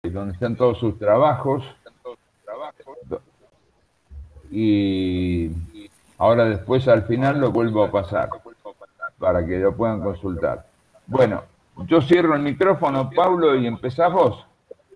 donde están todos sus trabajos, y ahora después al final lo vuelvo a pasar para que lo puedan consultar. Bueno, yo cierro el micrófono, Pablo, y empezás vos.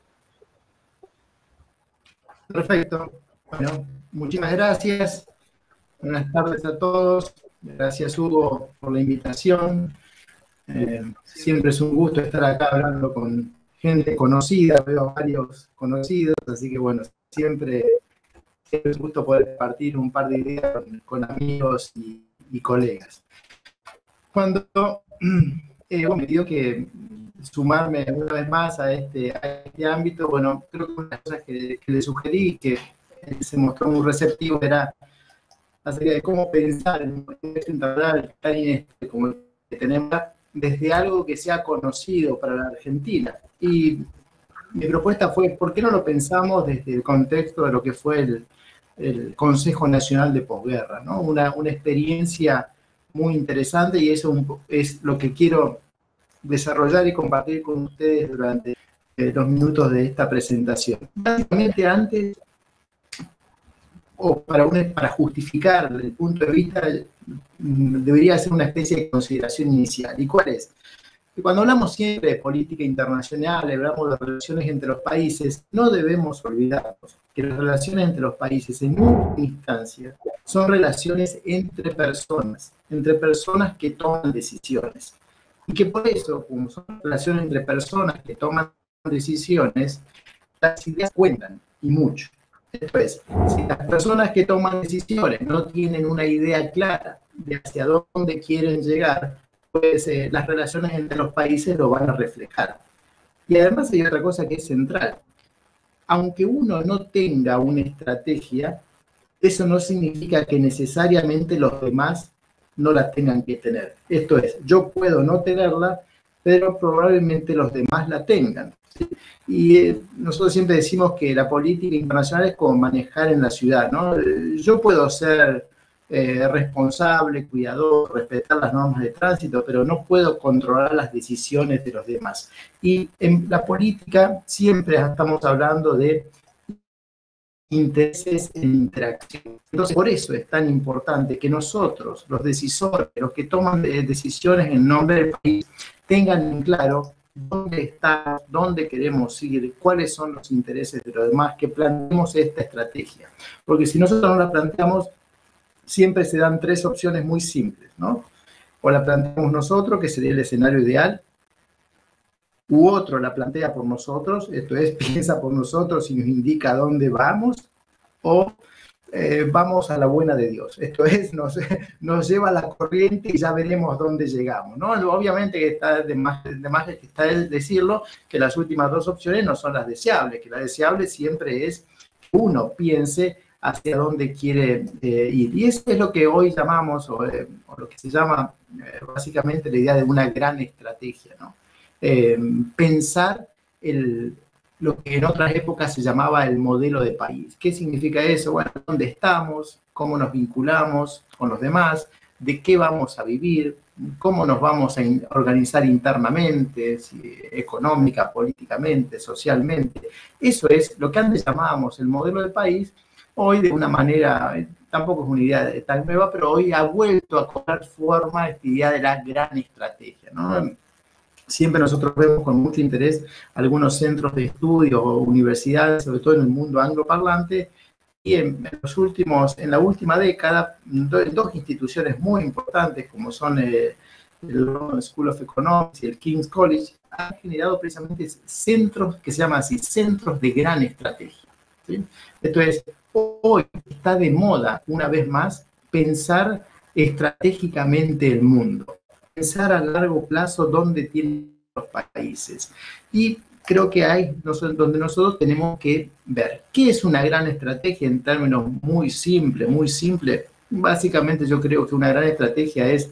Perfecto. Bueno, muchísimas gracias. Buenas tardes a todos. Gracias, Hugo, por la invitación. Siempre es un gusto estar acá hablando con gente conocida. Veo varios conocidos, así que bueno, siempre es un gusto poder compartir un par de ideas con amigos y colegas. Cuando me dio que sumarme una vez más a este ámbito, bueno, creo que una de las cosas que le sugerí, que se mostró muy receptivo, era acerca de cómo pensar en un contexto integral tan inestable como el que tenemos, desde algo que sea conocido para la Argentina. Y mi propuesta fue, ¿por qué no lo pensamos desde el contexto de lo que fue el Consejo Nacional de Posguerra, ¿no? Una experiencia muy interesante, y eso es lo que quiero desarrollar y compartir con ustedes durante los minutos de esta presentación. Básicamente, antes, o para justificar el punto de vista, debería ser una especie de consideración inicial. ¿Y cuál es? Que cuando hablamos siempre de política internacional, hablamos de relaciones entre los países, no debemos olvidarnos que las relaciones entre los países, en última instancia, son relaciones entre personas que toman decisiones. Y que por eso, como son relaciones entre personas que toman decisiones, las ideas cuentan, y mucho. Después, si las personas que toman decisiones no tienen una idea clara de hacia dónde quieren llegar, pues las relaciones entre los países lo van a reflejar. Y además hay otra cosa que es central. Aunque uno no tenga una estrategia, eso no significa que necesariamente los demás no la tengan que tener. Esto es, yo puedo no tenerla, pero probablemente los demás la tengan, ¿sí? Y nosotros siempre decimos que la política internacional es como manejar en la ciudad, ¿no? Yo puedo ser responsable, cuidadoso, respetar las normas de tránsito, pero no puedo controlar las decisiones de los demás. Y en la política siempre estamos hablando de intereses en interacción. Entonces, por eso es tan importante que nosotros, los decisores, los que toman decisiones en nombre del país, tengan en claro dónde estamos, dónde queremos ir, cuáles son los intereses de los demás, que planteemos esta estrategia. Porque si nosotros no la planteamos, siempre se dan tres opciones muy simples, ¿no? O la planteamos nosotros, que sería el escenario ideal, u otro la plantea por nosotros, esto es, piensa por nosotros y nos indica dónde vamos, o vamos a la buena de Dios, esto es, nos lleva a la corriente y ya veremos dónde llegamos, ¿no? Obviamente que está de más está decirlo, que las últimas dos opciones no son las deseables, que la deseable siempre es que uno piense hacia dónde quiere ir. Y eso es lo que hoy llamamos, o lo que se llama básicamente la idea de una gran estrategia, ¿no? Pensar lo que en otras épocas se llamaba el modelo de país. ¿Qué significa eso? Bueno, ¿dónde estamos? ¿Cómo nos vinculamos con los demás? ¿De qué vamos a vivir? ¿Cómo nos vamos a organizar internamente, económica, políticamente, socialmente? Eso es lo que antes llamábamos el modelo de país. Hoy, de una manera, tampoco es una idea tan nueva, pero hoy ha vuelto a cobrar forma esta idea de la gran estrategia, ¿no? Siempre nosotros vemos con mucho interés algunos centros de estudio o universidades, sobre todo en el mundo angloparlante, y en la última década, dos instituciones muy importantes, como son el London School of Economics y el King's College, han generado precisamente centros que se llaman así, centros de gran estrategia, ¿sí? Esto es, hoy está de moda, una vez más, pensar estratégicamente el mundo, pensar a largo plazo dónde tienen los países. Y creo que hay donde nosotros tenemos que ver qué es una gran estrategia en términos muy simples, muy simple. Básicamente yo creo que una gran estrategia es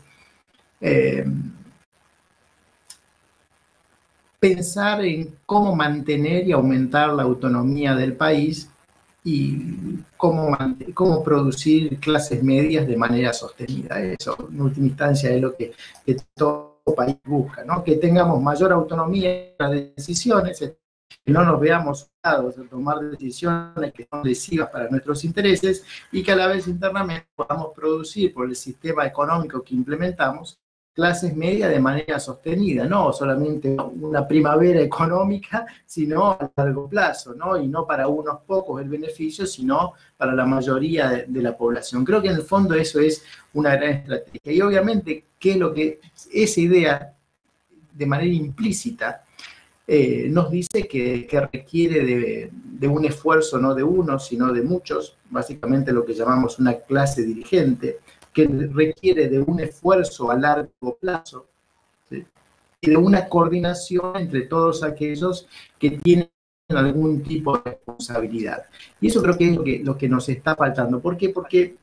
pensar en cómo mantener y aumentar la autonomía del país y cómo producir clases medias de manera sostenida. Eso, en última instancia, es lo que todo país busca, ¿no? Que tengamos mayor autonomía en las decisiones, que no nos veamos obligados a tomar decisiones que son lesivas para nuestros intereses y que a la vez internamente podamos producir por el sistema económico que implementamos clases medias de manera sostenida, no solamente una primavera económica, sino a largo plazo, ¿no? Y no para unos pocos el beneficio, sino para la mayoría de la población. Creo que en el fondo eso es una gran estrategia. Y obviamente que lo que esa idea, de manera implícita, nos dice que requiere de un esfuerzo no de uno, sino de muchos, básicamente lo que llamamos una clase dirigente, que requiere de un esfuerzo a largo plazo, ¿sí? Y de una coordinación entre todos aquellos que tienen algún tipo de responsabilidad. Y eso creo que es lo que nos está faltando. ¿Por qué? Porque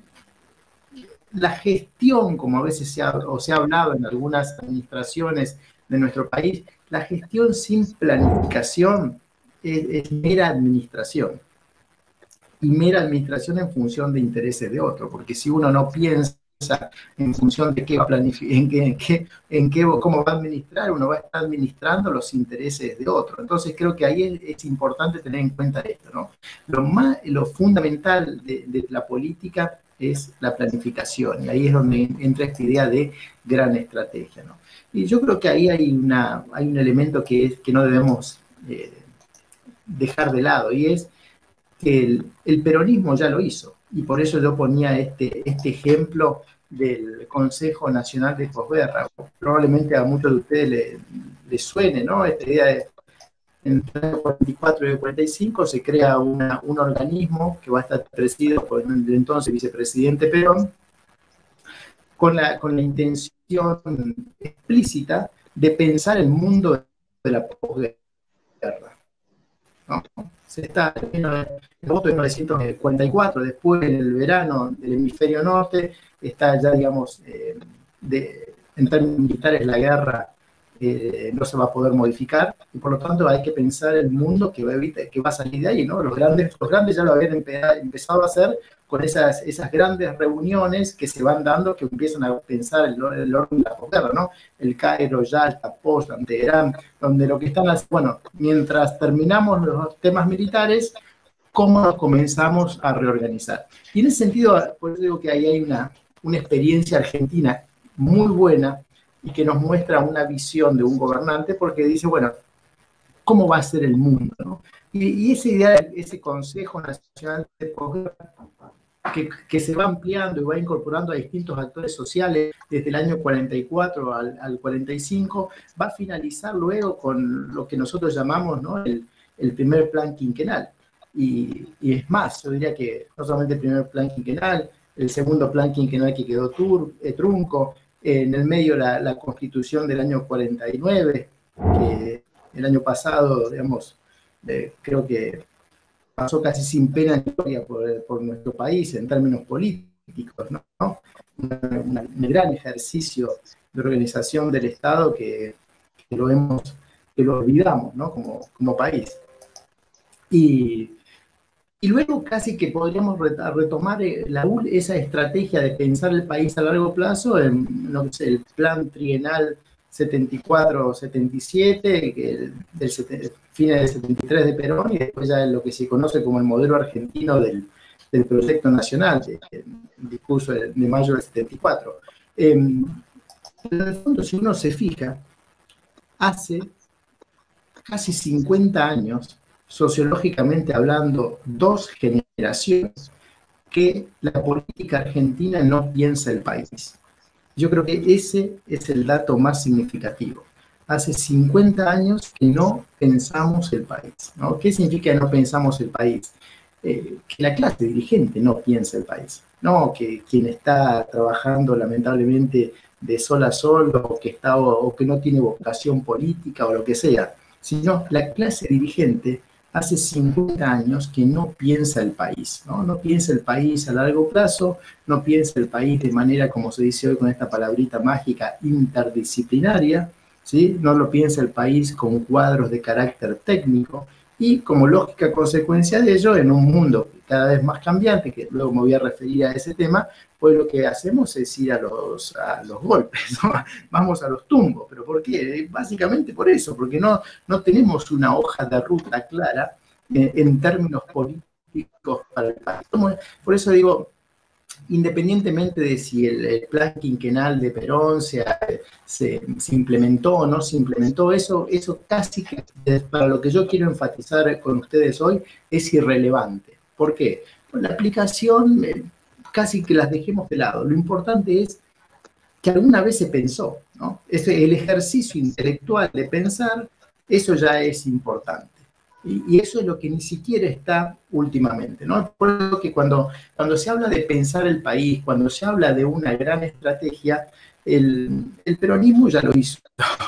la gestión, como a veces se ha hablado en algunas administraciones de nuestro país, la gestión sin planificación es mera administración. Y mera administración en función de intereses de otro, porque si uno no piensa en función de qué va a planificar, cómo va a administrar, uno va a estar administrando los intereses de otro. Entonces creo que ahí es importante tener en cuenta esto, ¿no? Lo fundamental de la política es la planificación, y ahí es donde entra esta idea de gran estrategia, ¿no? Y yo creo que ahí hay un elemento que no debemos dejar de lado, y es que el peronismo ya lo hizo, y por eso yo ponía este ejemplo del Consejo Nacional de Posguerra. Probablemente a muchos de ustedes les suene, ¿no? Esta idea de entre el 44 y el 45 se crea un organismo que va a estar presidido por el entonces vicepresidente Perón, con la intención explícita de pensar el mundo de la posguerra, ¿no? Se está en agosto de 1944, después en el verano del hemisferio norte, está ya, digamos, en términos militares la guerra no se va a poder modificar, y por lo tanto hay que pensar el mundo que va a salir de ahí, ¿no? Los grandes ya lo habían empezado a hacer con esas grandes reuniones que se van dando, que empiezan a pensar el orden de la posguerra, ¿no? El Cairo, Yalta, Potsdam, Teherán, donde lo que están haciendo, bueno, mientras terminamos los temas militares, ¿cómo nos comenzamos a reorganizar? Y en ese sentido, por eso digo que ahí hay una experiencia argentina muy buena, y que nos muestra una visión de un gobernante, porque dice, bueno, ¿cómo va a ser el mundo, ¿no? Y esa idea, ese Consejo Nacional de Posguerra, que se va ampliando y va incorporando a distintos actores sociales desde el año 44 al 45, va a finalizar luego con lo que nosotros llamamos, ¿no?, el primer plan quinquenal. Y es más, yo diría que no solamente el primer plan quinquenal, el segundo plan quinquenal que quedó trunco, en el medio la Constitución del año 49, que el año pasado, digamos, creo que pasó casi sin pena ni gloria por nuestro país en términos políticos, ¿no? Un gran ejercicio de organización del Estado que lo olvidamos, ¿no?, como país. Y luego casi que podríamos retomar esa estrategia de pensar el país a largo plazo en el plan trienal 74-77, del fines del 73 de Perón, y después ya lo que se conoce como el modelo argentino del proyecto nacional, el discurso de mayo del 74. En el fondo, si uno se fija, hace casi 50 años, sociológicamente hablando, 2 generaciones, que la política argentina no piensa el país. Yo creo que ese es el dato más significativo. Hace 50 años que no pensamos el país, ¿no? ¿Qué significa no pensamos el país? Que la clase dirigente no piensa el país, no que quien está trabajando lamentablemente de sol a sol, o que no tiene vocación política o lo que sea, sino la clase dirigente hace 50 años que no piensa el país, ¿no? No piensa el país a largo plazo, no piensa el país de manera, como se dice hoy con esta palabrita mágica, interdisciplinaria, ¿sí? No lo piensa el país con cuadros de carácter técnico, Y como lógica consecuencia de ello, en un mundo cada vez más cambiante, que luego me voy a referir a ese tema, pues lo que hacemos es ir a los golpes, ¿no? Vamos a los tumbos. ¿Pero por qué? Básicamente por eso, porque no tenemos una hoja de ruta clara en términos políticos para el país. Por eso digo, independientemente de si el plan quinquenal de Perón se implementó o no se implementó, eso casi que, para lo que yo quiero enfatizar con ustedes hoy, es irrelevante. ¿Por qué? Pues la aplicación casi que las dejemos de lado. Lo importante es que alguna vez se pensó, ¿no? El ejercicio intelectual de pensar, eso ya es importante. Y eso es lo que ni siquiera está últimamente, ¿no? Por eso que cuando se habla de pensar el país, cuando se habla de una gran estrategia, el peronismo ya lo hizo.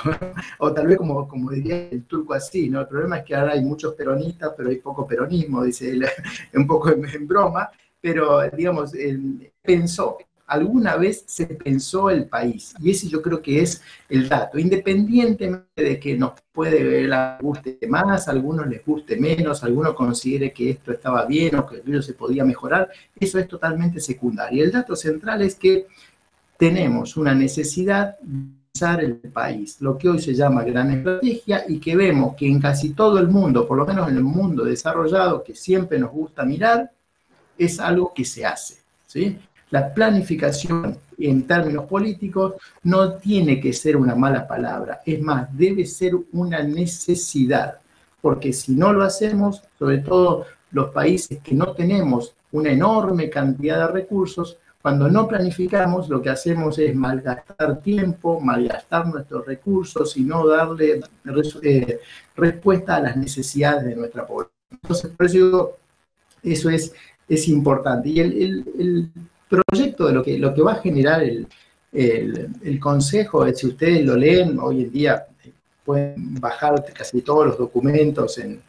O tal vez como diría el turco así, ¿no? El problema es que ahora hay muchos peronistas, pero hay poco peronismo, dice él, un poco en broma, pero digamos, pensó. Alguna vez se pensó el país, y ese yo creo que es el dato, independientemente de que nos puede guste más, a algunos les guste menos, a algunos considere que esto estaba bien o que aquello se podía mejorar, eso es totalmente secundario. El dato central es que tenemos una necesidad de pensar el país, lo que hoy se llama gran estrategia, y que vemos que en casi todo el mundo, por lo menos en el mundo desarrollado, que siempre nos gusta mirar, es algo que se hace, ¿sí? La planificación en términos políticos no tiene que ser una mala palabra, es más, debe ser una necesidad, porque si no lo hacemos, sobre todo los países que no tenemos una enorme cantidad de recursos, cuando no planificamos, lo que hacemos es malgastar tiempo, malgastar nuestros recursos y no darle respuesta a las necesidades de nuestra población. Entonces, por eso digo, eso es importante. Y el proyecto de lo que va a generar el Consejo, si ustedes lo leen, hoy en día pueden bajar casi todos los documentos en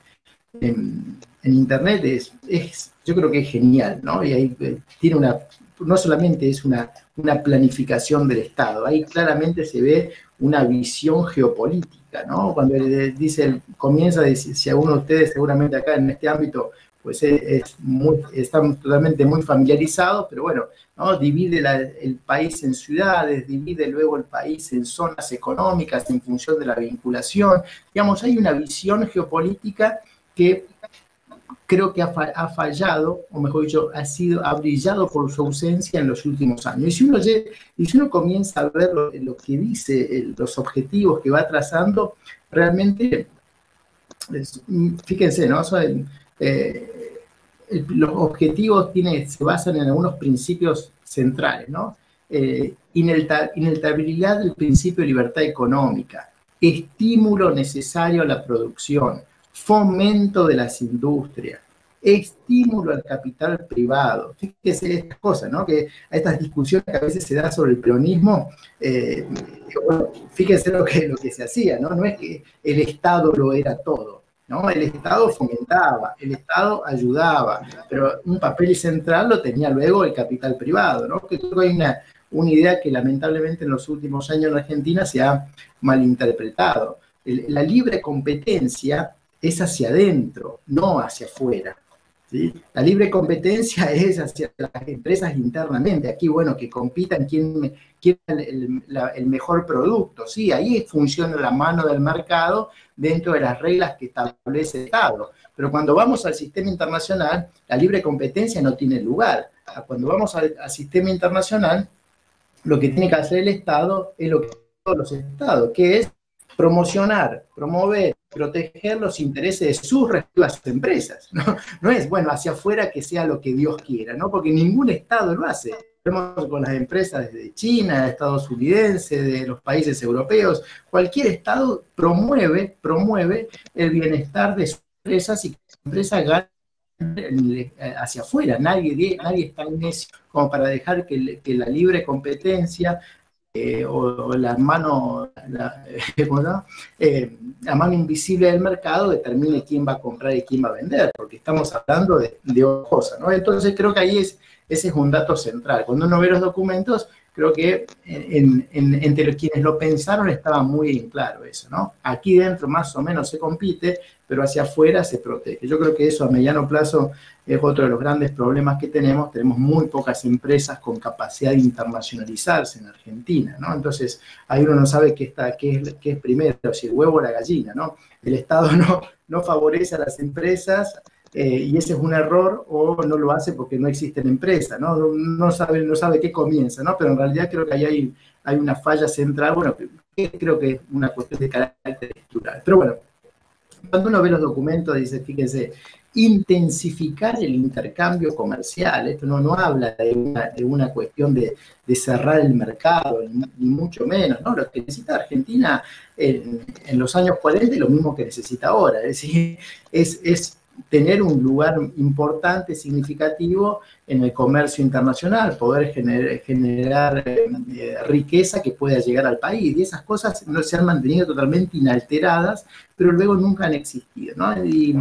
Internet, yo creo que es genial, ¿no? Y ahí tiene no solamente es una planificación del Estado, ahí claramente se ve una visión geopolítica, ¿no? Cuando comienza a decir, si alguno de ustedes seguramente acá en este ámbito pues están totalmente muy familiarizados, pero bueno, ¿no? Divide el país en ciudades, divide luego el país en zonas económicas en función de la vinculación. Digamos, hay una visión geopolítica que creo que ha fallado, o mejor dicho, ha brillado por su ausencia en los últimos años. Y si uno comienza a ver lo que dice, los objetivos que va trazando, realmente, fíjense, ¿no? Los objetivos se basan en algunos principios centrales, ¿no? Inalterabilidad del principio de libertad económica, estímulo necesario a la producción, fomento de las industrias, estímulo al capital privado. Fíjese estas cosas, ¿no? Que a estas discusiones que a veces se da sobre el peronismo, bueno, fíjense lo que se hacía, ¿no? No es que el Estado lo era todo, ¿no? El Estado fomentaba, el Estado ayudaba, pero un papel central lo tenía luego el capital privado, ¿no? Que creo que hay una idea que lamentablemente en los últimos años en Argentina se ha malinterpretado. La libre competencia es hacia adentro, no hacia afuera, ¿sí? La libre competencia es hacia las empresas internamente. Aquí, bueno, que compitan quién el mejor producto, ¿sí? Ahí funciona la mano del mercado dentro de las reglas que establece el Estado. Pero cuando vamos al sistema internacional, la libre competencia no tiene lugar. Cuando vamos al sistema internacional, lo que tiene que hacer el Estado es lo que todos los estados, que es promocionar, promover, proteger los intereses de sus respectivas empresas. No es, bueno, hacia afuera que sea lo que Dios quiera, ¿no? Porque ningún Estado lo hace. Vemos con las empresas de China, estadounidenses, de los países europeos. Cualquier Estado promueve el bienestar de sus empresas y que las empresas ganen hacia afuera. Nadie es tan necio como para dejar que la libre competencia o la mano invisible del mercado determine quién va a comprar y quién va a vender, porque estamos hablando de otra cosa, ¿no? Entonces creo que ahí ese es un dato central. Cuando uno ve los documentos, Creo que entre quienes lo pensaron estaba muy bien claro eso, ¿no? Aquí dentro más o menos se compite, pero hacia afuera se protege. Yo creo que eso a mediano plazo es otro de los grandes problemas que tenemos. Tenemos muy pocas empresas con capacidad de internacionalizarse en Argentina, ¿no? Entonces, ahí uno no sabe qué es primero, si el huevo o la gallina, ¿no? El Estado no favorece a las empresas, y ese es un error, o no lo hace porque no existen empresas, ¿no? No sabe qué comienza, ¿no? Pero en realidad creo que ahí hay una falla central, bueno, que creo que es una cuestión de carácter estructural. Pero bueno, cuando uno ve los documentos, dice, fíjense, intensificar el intercambio comercial, esto no habla de una cuestión de cerrar el mercado, ni mucho menos, ¿no? Lo que necesita Argentina en los años 40 es lo mismo que necesita ahora, es decir, es tener un lugar importante, significativo en el comercio internacional, poder generar riqueza que pueda llegar al país. Y esas cosas no se han mantenido totalmente inalteradas, pero luego nunca han existido, ¿no? Y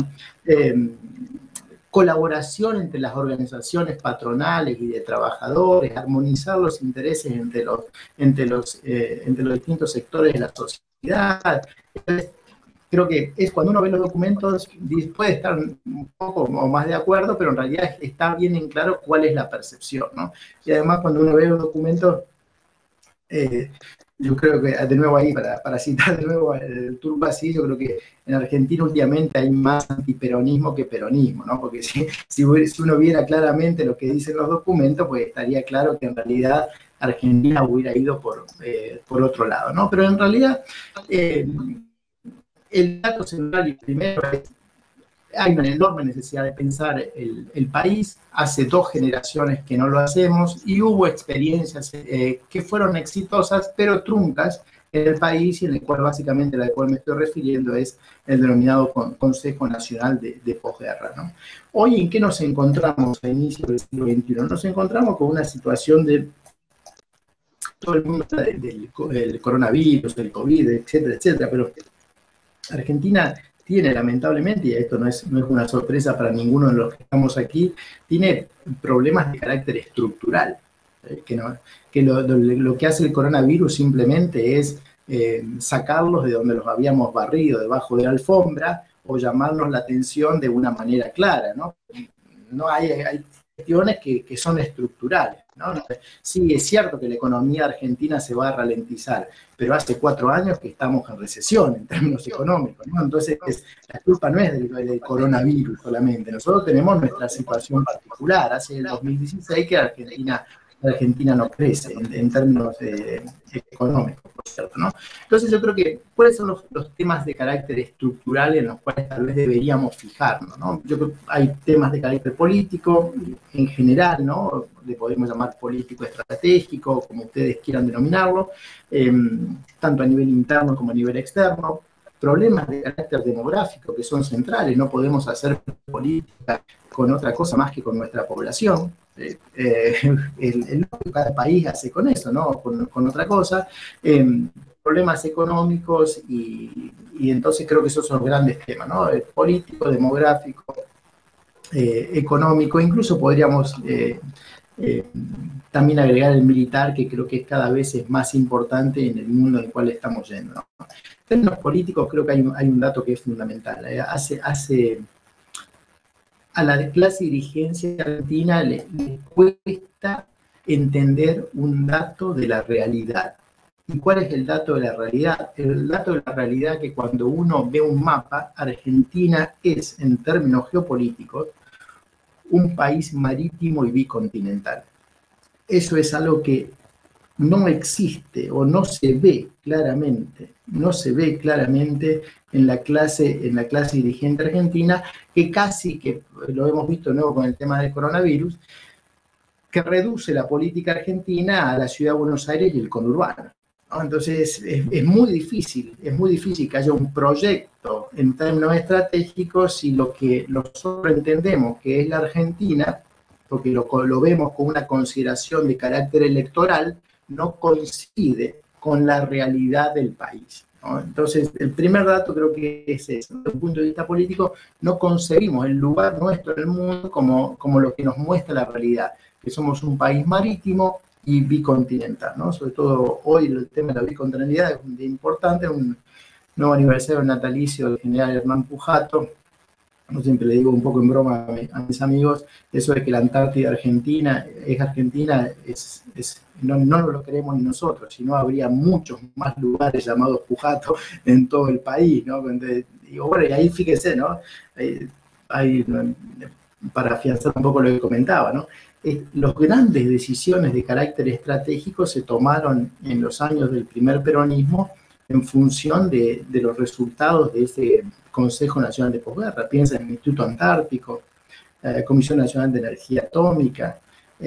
colaboración entre las organizaciones patronales y de trabajadores, armonizar los intereses entre los distintos sectores de la sociedad. Creo que es cuando uno ve los documentos, puede estar un poco o más de acuerdo, pero en realidad está bien en claro cuál es la percepción, ¿no? Y además cuando uno ve los documentos, yo creo que, de nuevo ahí, para citar de nuevo el Turba, sí, yo creo que en Argentina últimamente hay más antiperonismo que peronismo, ¿no? Porque si uno viera claramente lo que dicen los documentos, pues estaría claro que en realidad Argentina hubiera ido por otro lado, ¿no? Pero en realidad el dato central y primero es, hay una enorme necesidad de pensar el país. Hace 2 generaciones que no lo hacemos y hubo experiencias que fueron exitosas, pero truncas en el país, y en el cual básicamente la cual me estoy refiriendo es el denominado Consejo Nacional de Posguerra, ¿no? Hoy, ¿en qué nos encontramos a inicio del siglo XXI? Nos encontramos con una situación de todo el mundo del coronavirus, del COVID, etcétera, etcétera, pero Argentina tiene, lamentablemente, y esto no es una sorpresa para ninguno de los que estamos aquí, tiene problemas de carácter estructural, que lo que hace el coronavirus simplemente es sacarlos de donde los habíamos barrido, debajo de la alfombra, o llamarnos la atención de una manera clara, ¿no? No hay cuestiones que son estructurales, ¿no? Sí, es cierto que la economía argentina se va a ralentizar, pero hace 4 años que estamos en recesión en términos económicos, ¿no? Entonces, la culpa no es del coronavirus solamente. Nosotros tenemos nuestra situación particular. Hace el 2016 que Argentina no crece en términos económicos, por cierto, ¿no? Entonces yo creo que, ¿cuáles son los temas de carácter estructural en los cuales tal vez deberíamos fijarnos, ¿no? Yo creo que hay temas de carácter político en general, ¿no? Le podemos llamar político estratégico, como ustedes quieran denominarlo, tanto a nivel interno como a nivel externo. Problemas de carácter demográfico que son centrales, no podemos hacer política con otra cosa más que con nuestra población. Cada país hace con eso, ¿no? Con otra cosa. Problemas económicos y entonces creo que esos son los grandes temas, ¿no? Político, demográfico, económico, incluso podríamos también agregar el militar, que creo que cada vez es más importante en el mundo en el cual estamos yendo, ¿no? En términos políticos creo que hay un dato que es fundamental. A la clase dirigencia argentina le cuesta entender un dato de la realidad. ¿Y cuál es el dato de la realidad? El dato de la realidad es que cuando uno ve un mapa, Argentina es, en términos geopolíticos, un país marítimo y bicontinental. Eso es algo que no existe o no se ve claramente en la clase dirigente argentina, que casi, que lo hemos visto de nuevo con el tema del coronavirus, que reduce la política argentina a la ciudad de Buenos Aires y el conurbano, ¿no? Entonces es muy difícil que haya un proyecto en términos estratégicos si lo que nosotros entendemos que es la Argentina, porque lo vemos con una consideración de carácter electoral, no coincide con la realidad del país, ¿no? Entonces, el primer dato creo que es eso. Desde un punto de vista político, no concebimos el lugar nuestro en el mundo como lo que nos muestra la realidad, que somos un país marítimo y bicontinental, ¿no? Sobre todo hoy el tema de la bicontinentalidad es un día importante, un nuevo aniversario natalicio del general Hernán Pujato. Yo siempre le digo un poco en broma a mis amigos, eso de que la Antártida Argentina, no lo queremos ni nosotros, sino habría muchos más lugares llamados Pujato en todo el país, ¿no? Entonces, digo, bueno, y ahí fíjese, ¿no? Para afianzar un poco lo que comentaba, ¿no? Las grandes decisiones de carácter estratégico se tomaron en los años del primer peronismo en función de los resultados de ese Consejo Nacional de Posguerra. Piensa en el Instituto Antártico, Comisión Nacional de Energía Atómica,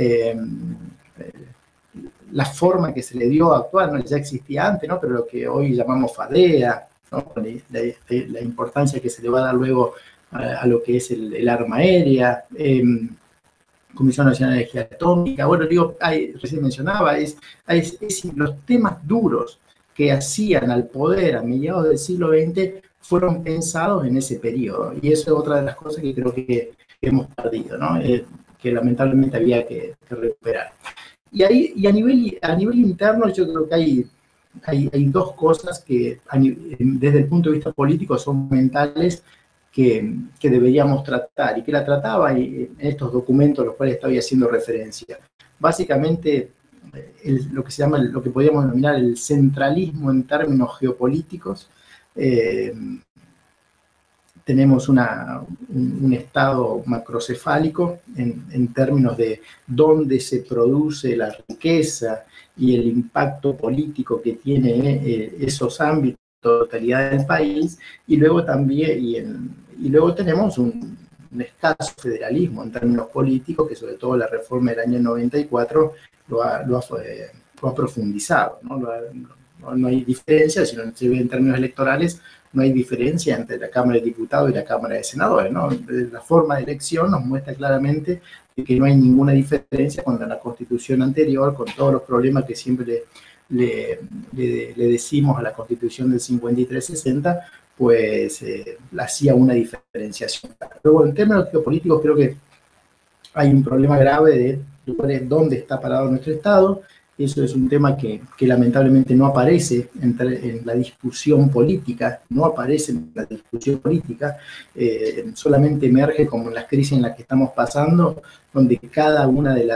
la forma que se le dio a actuar, ¿no? Ya existía antes, ¿no? Pero lo que hoy llamamos FADEA, ¿no? La importancia que se le va a dar luego a lo que es el arma aérea, Comisión Nacional de Energía Atómica. Bueno, digo, recién mencionaba, los temas duros que hacían al poder a mediados del siglo XX fueron pensados en ese periodo. Y eso es otra de las cosas que creo que hemos perdido, ¿no? Que lamentablemente había que recuperar. Y a nivel interno yo creo que hay dos cosas que desde el punto de vista político son fundamentales que deberíamos tratar y que la trataba en estos documentos a los cuales estaba haciendo referencia. Básicamente, lo que se llama, lo que podríamos denominar el centralismo en términos geopolíticos. Tenemos un estado macrocefálico en términos de dónde se produce la riqueza y el impacto político que tiene esos ámbitos de totalidad del país, y luego también, y luego tenemos un escaso federalismo en términos políticos, que sobre todo la reforma del año 94 lo ha profundizado, ¿no? No hay diferencia, si no se ve en términos electorales, no hay diferencia entre la Cámara de Diputados y la Cámara de Senadores, ¿no? La forma de elección nos muestra claramente que no hay ninguna diferencia con la Constitución anterior, con todos los problemas que siempre le decimos a la Constitución del 53-60, pues hacía una diferenciación. Luego, en términos geopolíticos, creo que hay un problema grave de dónde está parado nuestro Estado. Eso es un tema que lamentablemente no aparece en la discusión política, solamente emerge como en las crisis en las que estamos pasando, donde cada una de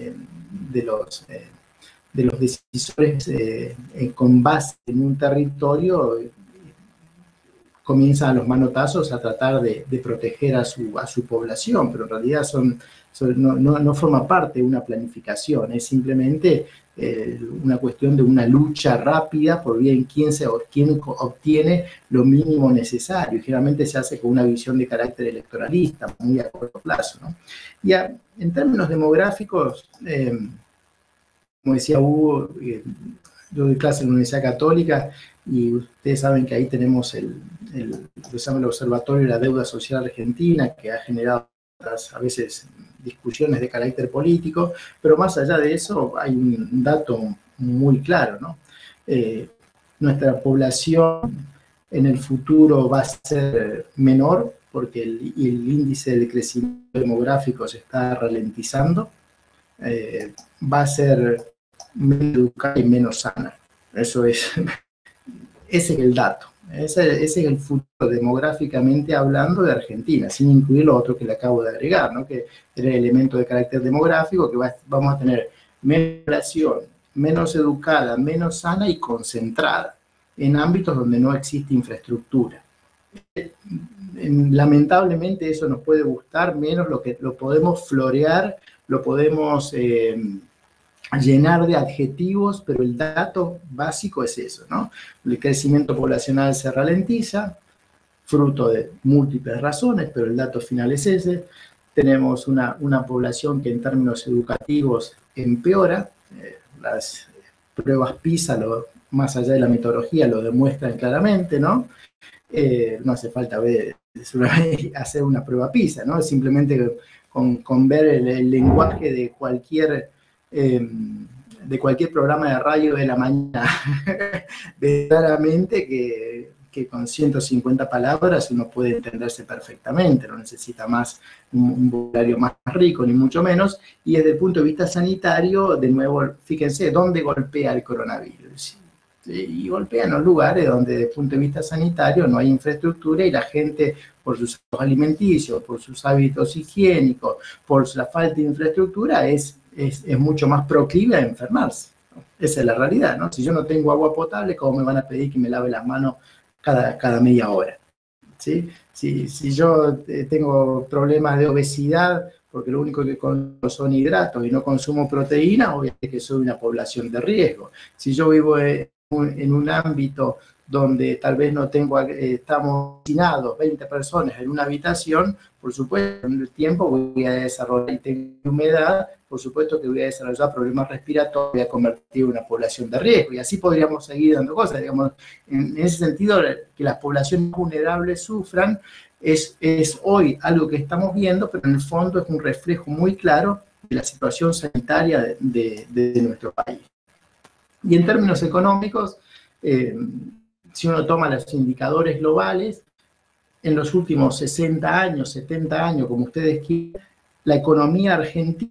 los decisores con base en un territorio comienzan a los manotazos a tratar de proteger a su población, pero en realidad no forma parte de una planificación, es simplemente una cuestión de una lucha rápida por bien quién obtiene lo mínimo necesario, y generalmente se hace con una visión de carácter electoralista, muy a corto plazo, ¿no? Ya, en términos demográficos, como decía Hugo, yo doy clase en la Universidad Católica, y ustedes saben que ahí tenemos el Observatorio de la Deuda Social Argentina, que ha generado a veces discusiones de carácter político, pero más allá de eso hay un dato muy claro, ¿no? Nuestra población en el futuro va a ser menor porque el índice de crecimiento demográfico se está ralentizando, va a ser menos educada y menos sana. Ese es el dato. Ese es el futuro demográficamente hablando de Argentina, sin incluir lo otro que le acabo de agregar, ¿no? Que era el elemento de carácter demográfico, que vamos a tener menos población, menos educada, menos sana y concentrada en ámbitos donde no existe infraestructura. Lamentablemente eso nos puede gustar menos, lo podemos florear, lo podemos llenar de adjetivos, pero el dato básico es eso, ¿no? El crecimiento poblacional se ralentiza, fruto de múltiples razones, pero el dato final es ese. Tenemos una población que en términos educativos empeora, las pruebas PISA, más allá de la metodología, lo demuestran claramente, ¿no? No hace falta hacer una prueba PISA, ¿no? Simplemente con ver el lenguaje de cualquier programa de radio de la mañana, claramente que que con 150 palabras uno puede entenderse perfectamente, no necesita más un vocabulario más rico, ni mucho menos, y desde el punto de vista sanitario, de nuevo, fíjense, ¿dónde golpea el coronavirus? Y golpea en los lugares donde desde el punto de vista sanitario no hay infraestructura y la gente, por sus hábitos alimenticios, por sus hábitos higiénicos, por la falta de infraestructura, es mucho más proclive a enfermarse. Esa es la realidad, ¿no? Si yo no tengo agua potable, ¿cómo me van a pedir que me lave las manos cada media hora? ¿Sí? Si yo tengo problemas de obesidad, porque lo único que consumo son hidratos y no consumo proteína, obviamente que soy una población de riesgo. Si yo vivo en un ámbito donde tal vez no tengo, estamos hacinados 20 personas en una habitación, por supuesto, en el tiempo voy a desarrollar, y tengo humedad, por supuesto que voy a desarrollar problemas respiratorios, voy a convertir en una población de riesgo, y así podríamos seguir dando cosas, digamos, en ese sentido, que las poblaciones vulnerables sufran, es hoy algo que estamos viendo, pero en el fondo es un reflejo muy claro de la situación sanitaria de nuestro país. Y en términos económicos, si uno toma los indicadores globales, en los últimos 60 años, 70 años, como ustedes quieran, la economía argentina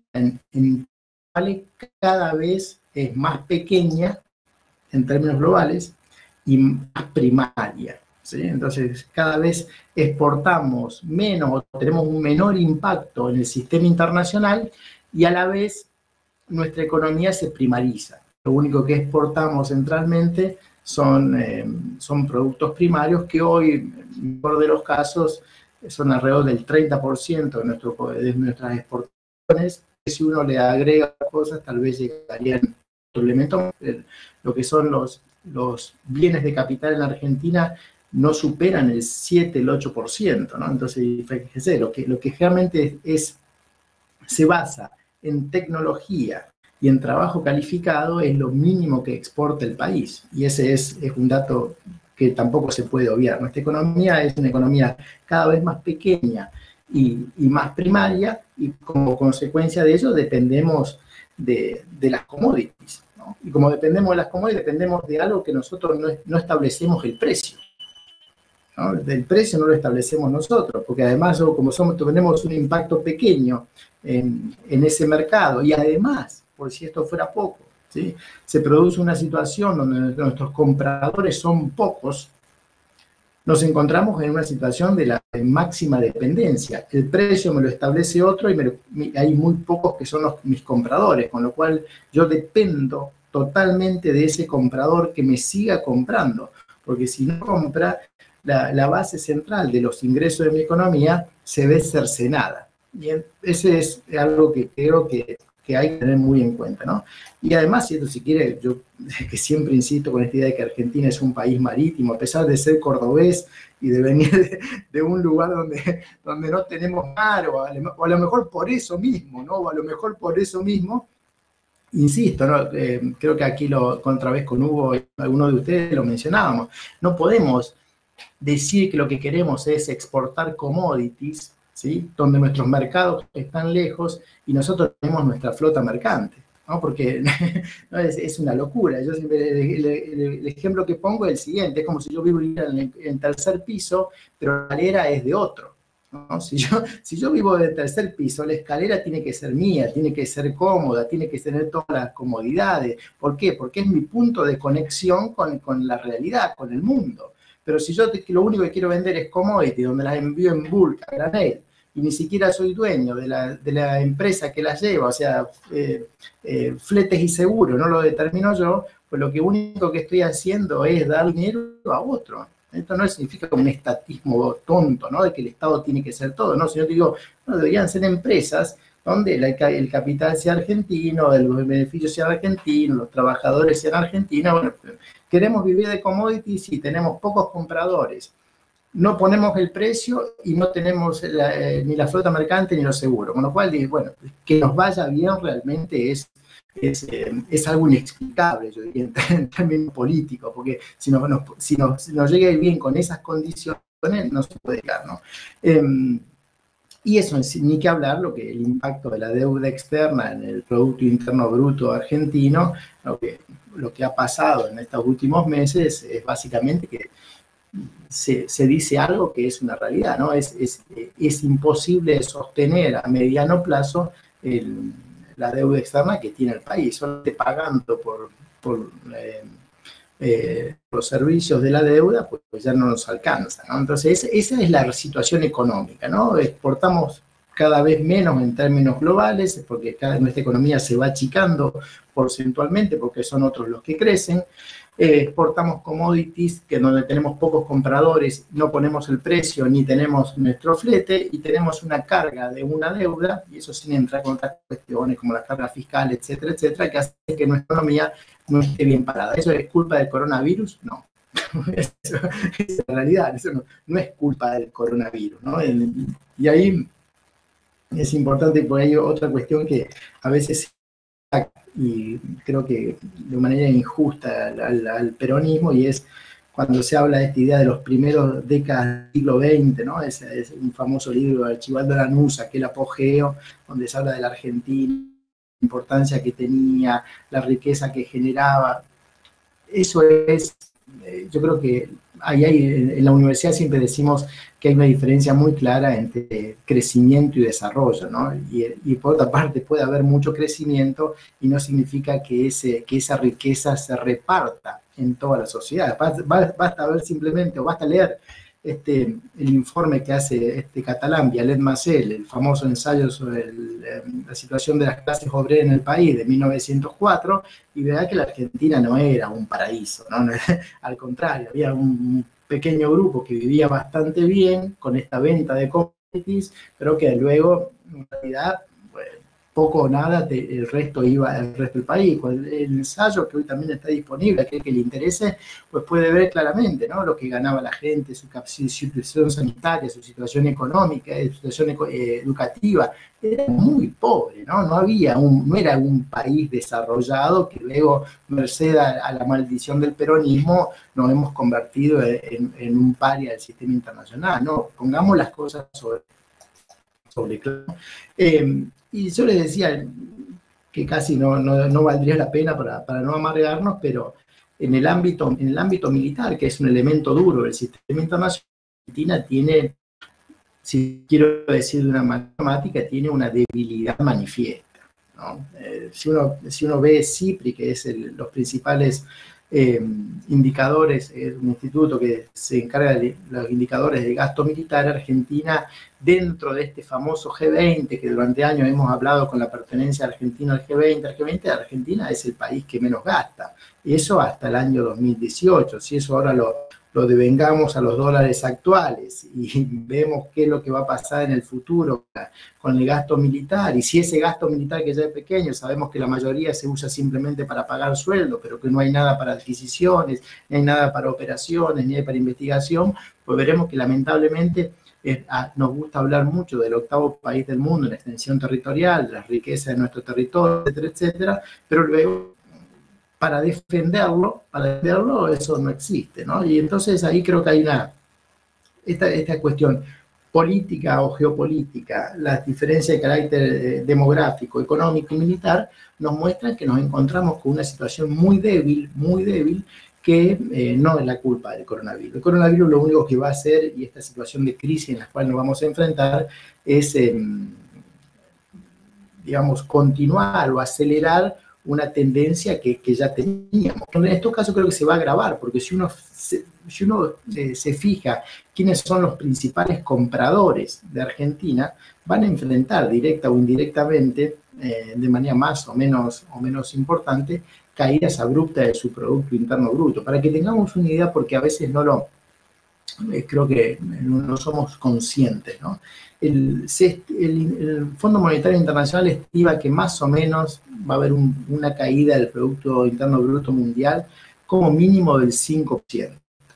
cada vez es más pequeña en términos globales y más primaria, ¿sí? Entonces, cada vez exportamos menos o tenemos un menor impacto en el sistema internacional y a la vez nuestra economía se primariza. Lo único que exportamos centralmente son productos primarios que hoy, en el mejor de los casos, son alrededor del 30% de nuestras exportaciones. Si uno le agrega cosas, tal vez llegarían a otro elemento. Lo que son los bienes de capital en Argentina no superan el 7, el 8%, ¿no? Entonces, fíjense, lo que realmente se basa en tecnología y en trabajo calificado es lo mínimo que exporta el país. Y ese es un dato que tampoco se puede obviar. Nuestra economía es una economía cada vez más pequeña y más primaria, y como consecuencia de ello dependemos de las commodities, ¿no? Y como dependemos de las commodities, dependemos de algo que nosotros no establecemos el precio, ¿no? El precio no lo establecemos nosotros, porque además como tenemos un impacto pequeño en ese mercado, y además, por si esto fuera poco, ¿sí? Se produce una situación donde nuestros compradores son pocos, nos encontramos en una situación de la máxima dependencia. El precio me lo establece otro y hay muy pocos que son mis compradores, con lo cual yo dependo totalmente de ese comprador que me siga comprando, porque si no compra, la base central de los ingresos de mi economía se ve cercenada. Bien, ese es algo que creo que hay que tener muy en cuenta, ¿no? Y además, si quiere, yo que siempre insisto con esta idea de que Argentina es un país marítimo, a pesar de ser cordobés y de venir de un lugar donde no tenemos mar, o a lo mejor por eso mismo, ¿no? O a lo mejor por eso mismo, insisto, ¿no? Creo que aquí otra vez con Hugo y algunos de ustedes lo mencionábamos, no podemos decir que lo que queremos es exportar commodities, ¿sí? Donde nuestros mercados están lejos y nosotros tenemos nuestra flota mercante, ¿no? Porque ¿no? es una locura. Yo siempre, el ejemplo que pongo es el siguiente: es como si yo viviera en el tercer piso, pero la escalera es de otro, ¿no? Si yo vivo en el tercer piso, la escalera tiene que ser mía, tiene que ser cómoda, tiene que tener todas las comodidades. ¿Por qué? Porque es mi punto de conexión con la realidad, con el mundo. Pero si yo lo único que quiero vender es commodity, donde las envío en bulk a granel, y ni siquiera soy dueño de la empresa que las lleva, o sea, fletes y seguros, no lo determino yo, pues lo único que estoy haciendo es dar dinero a otro. Esto no significa un estatismo tonto, ¿no? De que el Estado tiene que ser todo, ¿no? Sino que digo, no, deberían ser empresas donde el capital sea argentino, los beneficios sean argentinos, los trabajadores sean argentinos. Bueno, queremos vivir de commodities y tenemos pocos compradores. No ponemos el precio y no tenemos ni la flota mercante ni los seguros. Con lo cual, bueno, que nos vaya bien realmente es algo inexplicable, yo diría, en términos políticos, porque si nos llega bien con esas condiciones, no se puede llegar, ¿no? Y eso, ni que hablar, el impacto de la deuda externa en el Producto Interno Bruto argentino, lo que ha pasado en estos últimos meses es básicamente que se dice algo que es una realidad, ¿no? Es imposible sostener a mediano plazo la deuda externa que tiene el país, solamente pagando por los servicios de la deuda, pues ya no nos alcanza, ¿no? Entonces, esa es la situación económica, ¿no? Exportamos cada vez menos en términos globales, porque nuestra economía se va achicando porcentualmente, porque son otros los que crecen. Exportamos commodities, que donde tenemos pocos compradores, no ponemos el precio ni tenemos nuestro flete, y tenemos una carga de una deuda, y eso sin entrar con otras cuestiones como la carga fiscal, etcétera, etcétera, que hace que nuestra economía no esté bien parada. ¿Eso es culpa del coronavirus? No. Eso es la realidad, eso no es culpa del coronavirus, ¿no? Y ahí es importante, porque hay otra cuestión que a veces, y creo que de manera injusta al peronismo, y es cuando se habla de esta idea de los primeros décadas del siglo XX, ¿no? Es un famoso libro de Archibaldo Lanuza, que es el apogeo, donde se habla de la Argentina, la importancia que tenía, la riqueza que generaba. Eso es, yo creo que en la universidad siempre decimos que hay una diferencia muy clara entre crecimiento y desarrollo, ¿no? Y por otra parte puede haber mucho crecimiento y no significa que esa riqueza se reparta en toda la sociedad. Basta ver simplemente, o basta leer el informe que hace catalán, Vialet Macel, el famoso ensayo sobre la situación de las clases obreras en el país de 1904, y verá que la Argentina no era un paraíso, ¿no? Al contrario, había un pequeño grupo que vivía bastante bien con esta venta de commodities, pero que luego, en realidad, poco o nada, el resto del país. El ensayo, que hoy también está disponible, aquel que le interese, pues puede ver claramente, ¿no? Lo que ganaba la gente, su situación sanitaria, su situación económica, su situación educativa. Era muy pobre, ¿no? No era un país desarrollado que luego, merced a la maldición del peronismo, nos hemos convertido en un paria del sistema internacional. No, pongamos las cosas sobre claro. Y yo les decía que casi no valdría la pena para no amargarnos, pero en el ámbito militar, que es un elemento duro del sistema internacional, Argentina tiene, si quiero decir de una matemática, tiene una debilidad manifiesta, ¿no? Si uno ve CIPRI, que es los principales indicadores, es un instituto que se encarga de los indicadores de gasto militar, Argentina, dentro de este famoso G20, que durante años hemos hablado con la pertenencia argentina al G20, Argentina es el país que menos gasta, y eso hasta el año 2018. Si eso ahora lo devengamos a los dólares actuales y vemos qué es lo que va a pasar en el futuro con el gasto militar, y si ese gasto militar, que ya es pequeño, sabemos que la mayoría se usa simplemente para pagar sueldo, pero que no hay nada para adquisiciones, ni hay nada para operaciones, ni hay para investigación, pues veremos que lamentablemente nos gusta hablar mucho del octavo país del mundo en extensión territorial, las riquezas de nuestro territorio, etcétera, etcétera, pero luego para defenderlo eso no existe, ¿no? Y entonces ahí creo que hay esta cuestión política o geopolítica, las diferencias de carácter demográfico, económico y militar, nos muestran que nos encontramos con una situación muy débil, que no es la culpa del coronavirus. El coronavirus lo único que va a hacer, y esta situación de crisis en la cual nos vamos a enfrentar, es, digamos, continuar o acelerar una tendencia que ya teníamos. En estos casos creo que se va a agravar, porque si uno se fija quiénes son los principales compradores de Argentina, van a enfrentar directa o indirectamente, de manera más o menos importante, caídas abruptas de su Producto Interno Bruto. Para que tengamos una idea, porque a veces creo que no somos conscientes, ¿no? El Fondo Monetario Internacional estima que más o menos va a haber una caída del Producto Interno Bruto mundial como mínimo del 5%.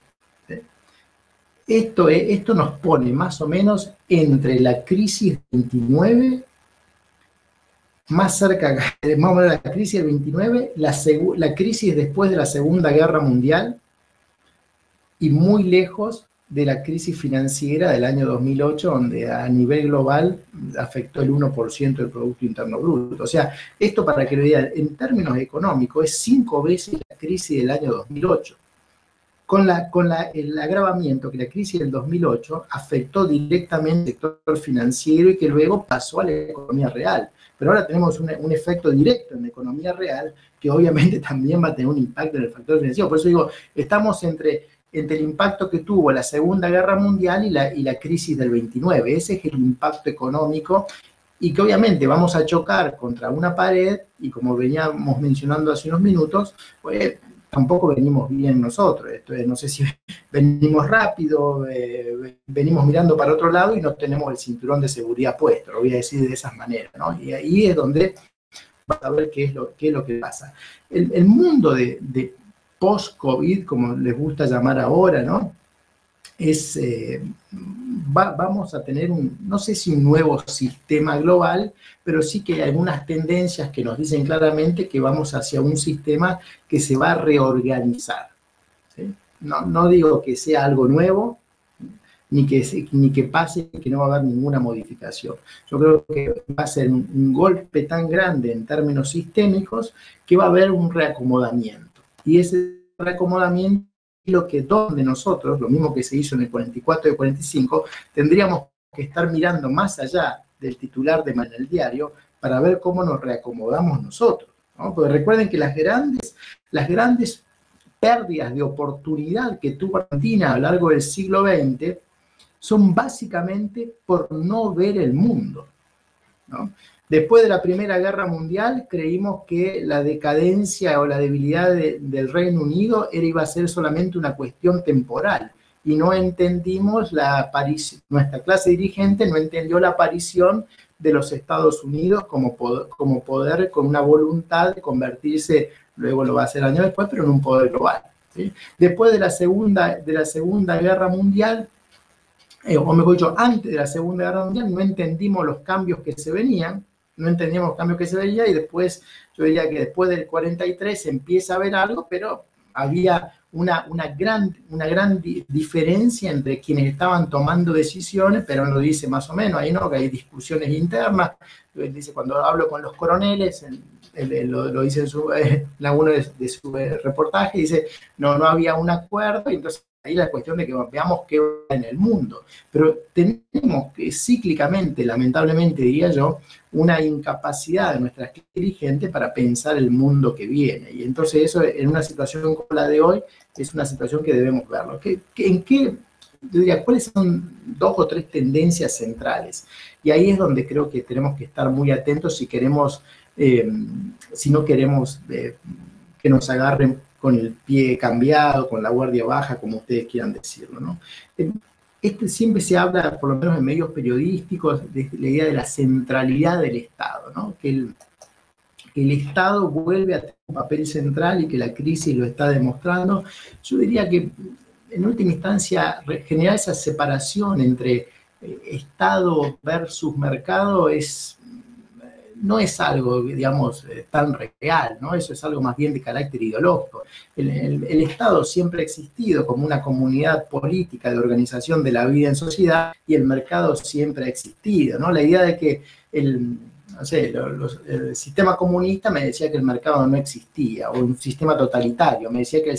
Esto nos pone más o menos entre la crisis 29, más cerca, más o menos la crisis del 29, la crisis después de la Segunda Guerra Mundial, y muy lejos de la crisis financiera del año 2008, donde a nivel global afectó el 1% del Producto Interno Bruto. O sea, esto, para que lo digan, en términos económicos es 5 veces la crisis del año 2008. el agravamiento que la crisis del 2008 afectó directamente al sector financiero y que luego pasó a la economía real. Pero ahora tenemos un efecto directo en la economía real que obviamente también va a tener un impacto en el factor financiero. Por eso digo, estamos entre el impacto que tuvo la Segunda Guerra Mundial y la crisis del 29. Ese es el impacto económico y que obviamente vamos a chocar contra una pared y como veníamos mencionando hace unos minutos, pues tampoco venimos bien nosotros. Entonces, no sé si venimos rápido, venimos mirando para otro lado y no tenemos el cinturón de seguridad puesto, lo voy a decir de esas maneras, ¿no? Y ahí es donde vas a ver qué es lo que pasa. El mundo de post-COVID, como les gusta llamar ahora, ¿no? Vamos a tener no sé si un nuevo sistema global, pero sí que hay algunas tendencias que nos dicen claramente que vamos hacia un sistema que se va a reorganizar, ¿sí? No digo que sea algo nuevo, ni que pase, que no va a haber ninguna modificación. Yo creo que va a ser un golpe tan grande en términos sistémicos que va a haber un reacomodamiento. Y ese reacomodamiento donde nosotros, lo mismo que se hizo en el 44 y el 45, tendríamos que estar mirando más allá del titular de Mañana el Diario para ver cómo nos reacomodamos nosotros, ¿no? Porque recuerden que las grandes pérdidas de oportunidad que tuvo Argentina a lo largo del siglo XX son básicamente por no ver el mundo, ¿no? Después de la Primera Guerra Mundial, creímos que la decadencia o la debilidad del Reino Unido iba a ser solamente una cuestión temporal, y no entendimos nuestra clase dirigente no entendió la aparición de los Estados Unidos como poder con una voluntad de convertirse, luego lo va a hacer años después, pero en un poder global, ¿sí? Después de la Segunda Guerra Mundial, o mejor dicho, antes de la Segunda Guerra Mundial, no entendimos los cambios que se venían, no entendíamos los cambios que se veían, y después, yo diría que después del 43 se empieza a ver algo, pero había una gran diferencia entre quienes estaban tomando decisiones, pero lo dice más o menos, ahí no, que hay discusiones internas. Él dice, cuando hablo con los coroneles, lo dice en alguno de sus reportajes, dice, no había un acuerdo, y entonces ahí la cuestión de que veamos qué va en el mundo. Pero tenemos que cíclicamente, lamentablemente diría yo, una incapacidad de nuestras dirigentes para pensar el mundo que viene. Y entonces eso, en una situación como la de hoy, es una situación que debemos verlo. Yo diría, ¿cuáles son 2 o 3 tendencias centrales? Y ahí es donde creo que tenemos que estar muy atentos si no queremos que nos agarren con el pie cambiado, con la guardia baja, como ustedes quieran decirlo, ¿no? Siempre se habla, por lo menos en medios periodísticos, de la idea de la centralidad del Estado, ¿no? Que el Estado vuelve a tener un papel central y que la crisis lo está demostrando. Yo diría que, en última instancia, generar esa separación entre Estado versus mercado no es algo, digamos, tan real, ¿no? Eso es algo más bien de carácter ideológico. El Estado siempre ha existido como una comunidad política de organización de la vida en sociedad, y el mercado siempre ha existido, ¿no? La idea de que el sistema comunista me decía que el mercado no existía, o un sistema totalitario me decía que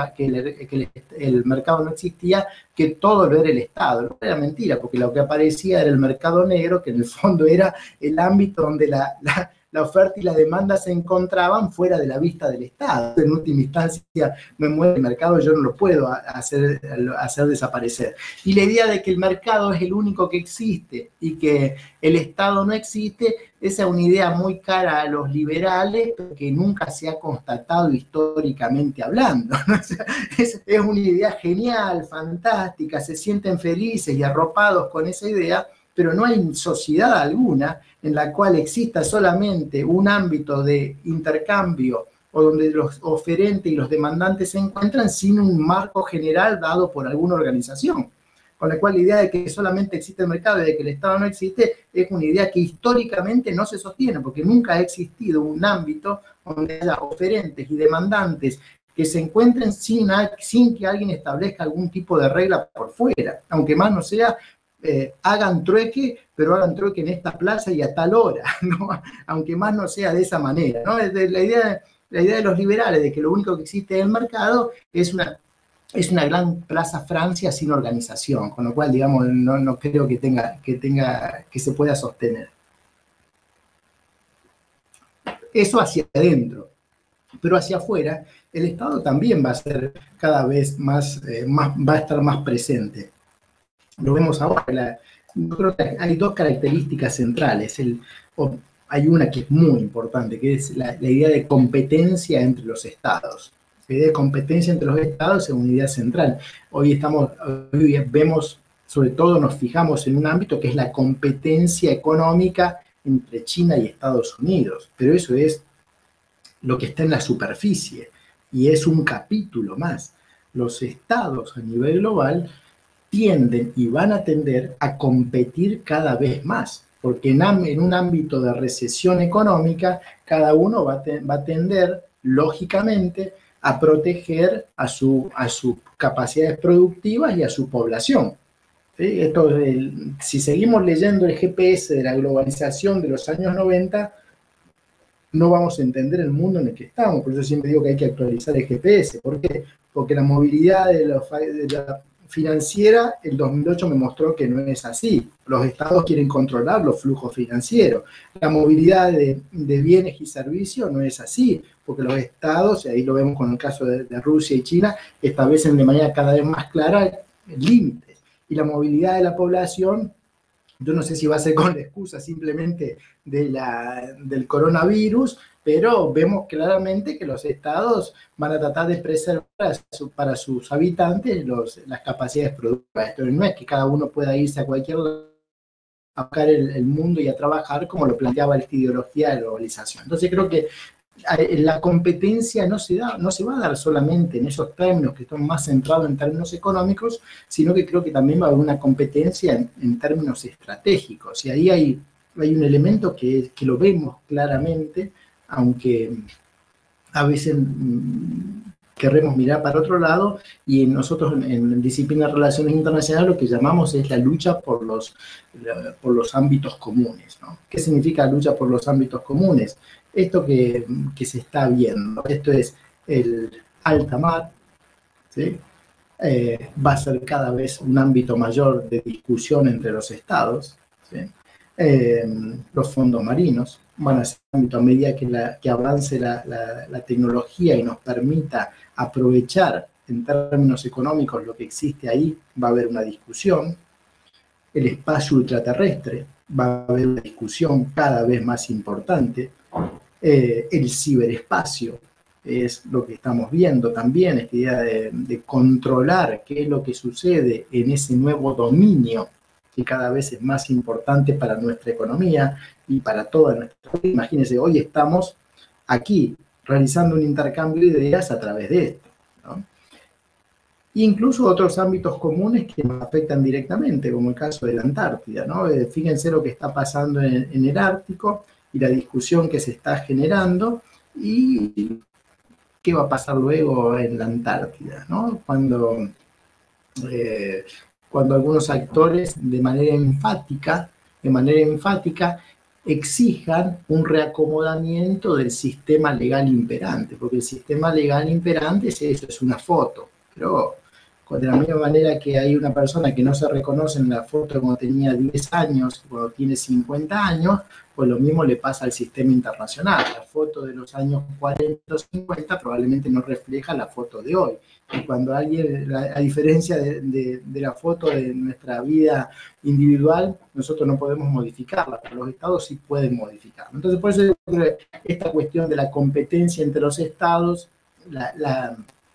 el mercado no existía, que todo lo era el Estado. No era mentira, porque lo que aparecía era el mercado negro, que en el fondo era el ámbito donde la oferta y la demanda se encontraban fuera de la vista del Estado. En última instancia, me mueve el mercado, yo no lo puedo hacer desaparecer. Y la idea de que el mercado es el único que existe y que el Estado no existe, esa es una idea muy cara a los liberales, pero que nunca se ha constatado históricamente hablando, ¿no? O sea, es una idea genial, fantástica, se sienten felices y arropados con esa idea, pero no hay sociedad alguna en la cual exista solamente un ámbito de intercambio o donde los oferentes y los demandantes se encuentran sin un marco general dado por alguna organización. Con la cual la idea de que solamente existe el mercado y de que el Estado no existe es una idea que históricamente no se sostiene, porque nunca ha existido un ámbito donde haya oferentes y demandantes que se encuentren sin que alguien establezca algún tipo de regla por fuera, aunque más no sea, hagan trueque, pero hagan trueque en esta plaza y a tal hora, ¿no? Aunque más no sea de esa manera, ¿no? La idea de los liberales de que lo único que existe en el mercado es una es una gran Plaza Francia sin organización, con lo cual, digamos, no creo que se pueda sostener. Eso hacia adentro, pero hacia afuera, el Estado también va a ser cada vez va a estar más presente. Lo vemos ahora. Yo creo que hay dos características centrales. Hay una que es muy importante, que es la idea de competencia entre los estados. La idea de competencia entre los estados es una idea central. Hoy vemos, sobre todo nos fijamos en un ámbito que es la competencia económica entre China y Estados Unidos, pero eso es lo que está en la superficie y es un capítulo más. Los estados a nivel global tienden y van a tender a competir cada vez más, porque en un ámbito de recesión económica, cada uno va a tender, lógicamente, a proteger a sus capacidades productivas y a su población. ¿Sí? Si seguimos leyendo el GPS de la globalización de los años 90, no vamos a entender el mundo en el que estamos. Por eso siempre digo que hay que actualizar el GPS. ¿Por qué? Porque la movilidad de la financiera, el 2008 me mostró que no es así. Los estados quieren controlar los flujos financieros. La movilidad de bienes y servicios no es así, porque los estados, y ahí lo vemos con el caso de Rusia y China, establecen de manera cada vez más clara límites. Y la movilidad de la población, yo no sé si va a ser con la excusa simplemente del coronavirus, pero vemos claramente que los estados van a tratar de preservar para sus habitantes las capacidades productivas. Entonces no es que cada uno pueda irse a cualquier lado a buscar el mundo y a trabajar como lo planteaba esta ideología de la globalización. Entonces creo que la competencia no se va a dar solamente en esos términos que están más centrados en términos económicos, sino que creo que también va a haber una competencia en términos estratégicos. Y ahí hay un elemento que lo vemos claramente, aunque a veces queremos mirar para otro lado, y nosotros en disciplina de relaciones internacionales lo que llamamos es la lucha por los ámbitos comunes, ¿no? ¿Qué significa lucha por los ámbitos comunes? Esto que se está viendo, esto es el alta mar, ¿sí? Va a ser cada vez un ámbito mayor de discusión entre los estados, ¿sí? Los fondos marinos van a ser un ámbito a medida que avance la tecnología y nos permita aprovechar en términos económicos lo que existe ahí, va a haber una discusión. El espacio ultraterrestre, va a haber una discusión cada vez más importante. El ciberespacio es lo que estamos viendo también, esta idea de controlar qué es lo que sucede en ese nuevo dominio que cada vez es más importante para nuestra economía y para toda nuestra vida. Imagínense, hoy estamos aquí realizando un intercambio de ideas a través de esto, ¿no? Incluso otros ámbitos comunes que nos afectan directamente, como el caso de la Antártida, ¿no? Fíjense lo que está pasando en el Ártico y la discusión que se está generando, y qué va a pasar luego en la Antártida, ¿no? Cuando algunos actores de manera enfática exijan un reacomodamiento del sistema legal imperante, porque el sistema legal imperante es eso, es una foto, pero de la misma manera que hay una persona que no se reconoce en la foto cuando tenía 10 años, cuando tiene 50 años, pues lo mismo le pasa al sistema internacional. La foto de los años 40 o 50 probablemente no refleja la foto de hoy. Y cuando alguien, a diferencia de la foto de nuestra vida individual, nosotros no podemos modificarla, pero los estados sí pueden modificarla. Entonces, por eso yo creo que esta cuestión de la competencia entre los estados, la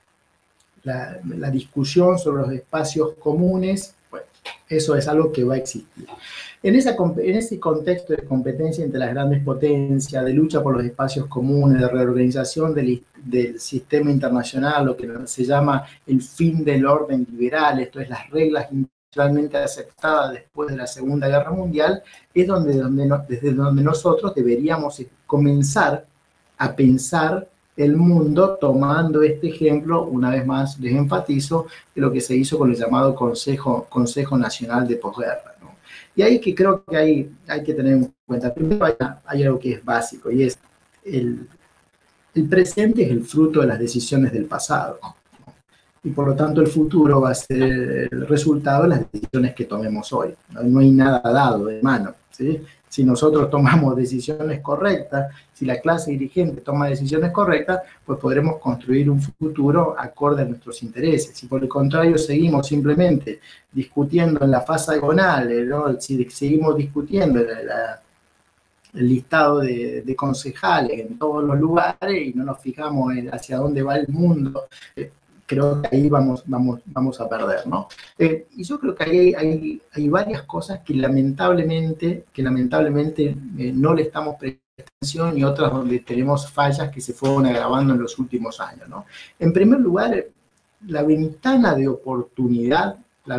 discusión sobre los espacios comunes, bueno, eso es algo que va a existir. En ese contexto de competencia entre las grandes potencias, de lucha por los espacios comunes, de reorganización del sistema internacional, lo que se llama el fin del orden liberal, esto es las reglas internacionalmente aceptadas después de la Segunda Guerra Mundial, es desde donde nosotros deberíamos comenzar a pensar el mundo, tomando este ejemplo, una vez más les enfatizo, de lo que se hizo con el llamado Consejo Nacional de Posguerra, ¿no? Y ahí que creo que hay que tener en cuenta, primero hay algo que es básico, y es el presente es el fruto de las decisiones del pasado, ¿no? y por lo tanto el futuro va a ser el resultado de las decisiones que tomemos hoy. No hay nada dado de mano, ¿sí? Si nosotros tomamos decisiones correctas, si la clase dirigente toma decisiones correctas, pues podremos construir un futuro acorde a nuestros intereses. Si por el contrario seguimos simplemente discutiendo en la fase hexagonal, ¿no? Si seguimos discutiendo el listado de concejales en todos los lugares y no nos fijamos en hacia dónde va el mundo, creo que ahí vamos a perder, ¿no? Y yo creo que hay varias cosas que lamentablemente no le estamos prestando atención, y otras donde tenemos fallas que se fueron agravando en los últimos años, ¿no? En primer lugar, la ventana de oportunidad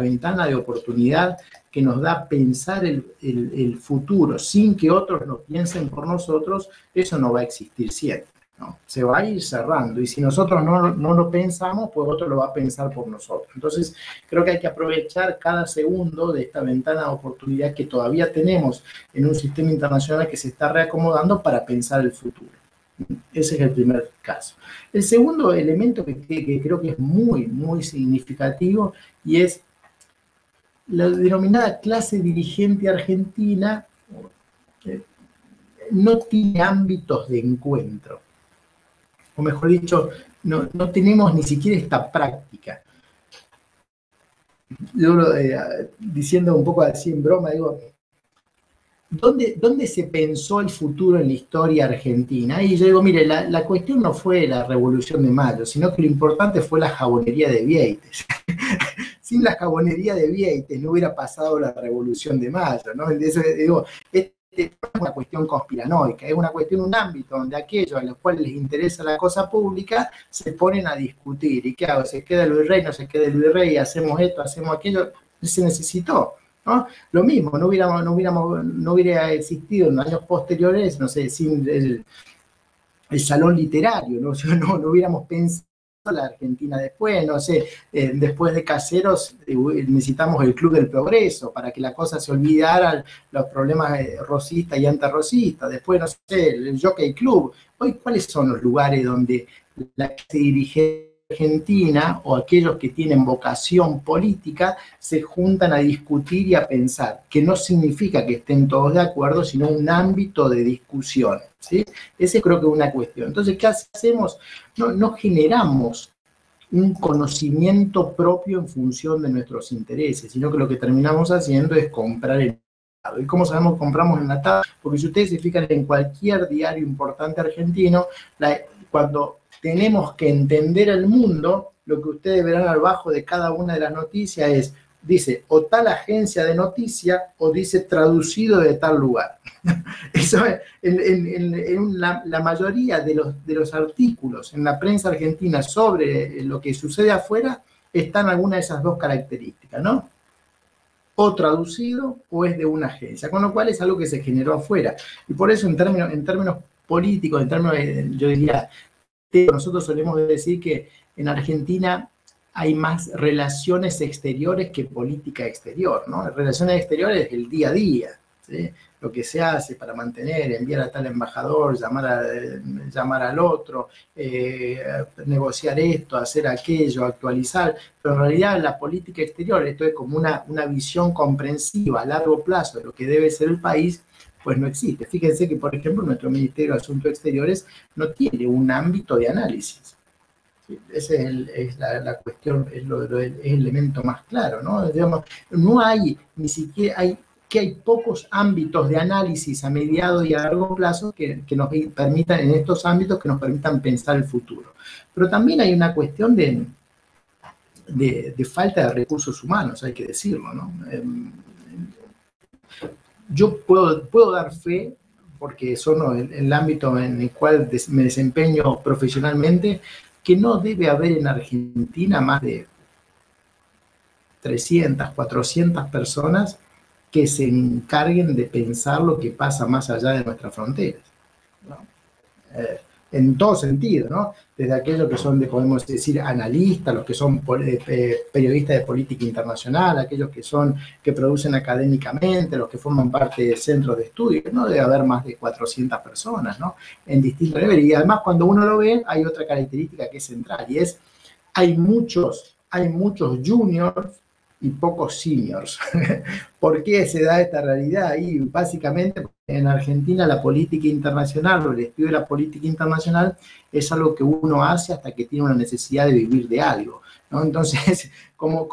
que nos da pensar el futuro sin que otros lo piensen por nosotros, eso no va a existir siempre, ¿no? Se va a ir cerrando, y si nosotros no lo pensamos, pues otro lo va a pensar por nosotros. Entonces, creo que hay que aprovechar cada segundo de esta ventana de oportunidad que todavía tenemos en un sistema internacional que se está reacomodando para pensar el futuro. Ese es el primer caso. El segundo elemento que creo que es muy, muy significativo, y es la denominada clase dirigente argentina no tiene ámbitos de encuentro. O mejor dicho, no tenemos ni siquiera esta práctica. Yo, diciendo un poco así en broma, digo, ¿dónde se pensó el futuro en la historia argentina? Y yo digo, mire, la cuestión no fue la Revolución de Mayo, sino que lo importante fue la jabonería de Vieites. Sin la jabonería de Vieites no hubiera pasado la Revolución de Mayo, ¿no? Entonces, digo, es una cuestión conspiranoica, es una cuestión, un ámbito donde aquellos a los cuales les interesa la cosa pública se ponen a discutir. ¿Y qué hago? ¿Se queda el virrey? ¿No se queda el virrey? ¿Hacemos esto? ¿Hacemos aquello? Se necesitó, ¿no? Lo mismo, no hubiera existido en años posteriores, no sé, sin el salón literario, ¿no? No hubiéramos pensado la Argentina después, no sé, después de Caseros necesitamos el Club del Progreso para que la cosa se olvidara los problemas rosistas y antirrosistas, después, no sé, el Jockey Club. Hoy, ¿cuáles son los lugares donde la clase dirigente argentina o aquellos que tienen vocación política se juntan a discutir y a pensar? Que no significa que estén todos de acuerdo, sino un ámbito de discusión, ¿sí? Ese creo que es una cuestión. Entonces, ¿qué hacemos? No generamos un conocimiento propio en función de nuestros intereses, sino que lo que terminamos haciendo es comprar el mercado. ¿Y cómo sabemos que compramos enlatado? Porque si ustedes se fijan en cualquier diario importante argentino, cuando tenemos que entender el mundo, lo que ustedes verán abajo de cada una de las noticias dice o tal agencia de noticias o dice traducido de tal lugar. Eso es, la mayoría de los artículos en la prensa argentina sobre lo que sucede afuera están alguna de esas dos características, ¿no? O traducido o es de una agencia, con lo cual es algo que se generó afuera. Y por eso en términos políticos, yo diría, nosotros solemos decir que en Argentina hay más relaciones exteriores que política exterior, ¿no? Relaciones exteriores es el día a día, ¿sí? Lo que se hace para mantener, enviar a tal embajador, llamar al otro, negociar esto, hacer aquello, actualizar, pero en realidad la política exterior, esto es como una visión comprensiva a largo plazo de lo que debe ser el país, pues no existe. Fíjense que, por ejemplo, nuestro Ministerio de Asuntos Exteriores no tiene un ámbito de análisis. ¿Sí? Esa es la cuestión, es el elemento más claro, ¿no? Digamos, no hay, ni siquiera hay pocos ámbitos de análisis a mediado y a largo plazo que nos permitan, en estos ámbitos, que nos permitan pensar el futuro. Pero también hay una cuestión de falta de recursos humanos, hay que decirlo, ¿no? Yo puedo dar fe, porque son el ámbito en el cual me desempeño profesionalmente, que no debe haber en Argentina más de 300, 400 personas que se encarguen de pensar lo que pasa más allá de nuestras fronteras, ¿no? En todo sentido, ¿no? Desde aquellos que son, podemos decir, analistas, los que son periodistas de política internacional, aquellos que producen académicamente, los que forman parte de centros de estudio. No debe haber más de 400 personas, ¿no? En distintos niveles. Y además, cuando uno lo ve, hay otra característica que es central, y hay muchos hay muchos juniors y pocos seniors. ¿Por qué se da esta realidad? Y básicamente en Argentina la política internacional o el estudio de la política internacional es algo que uno hace hasta que tiene una necesidad de vivir de algo, ¿no? Entonces, como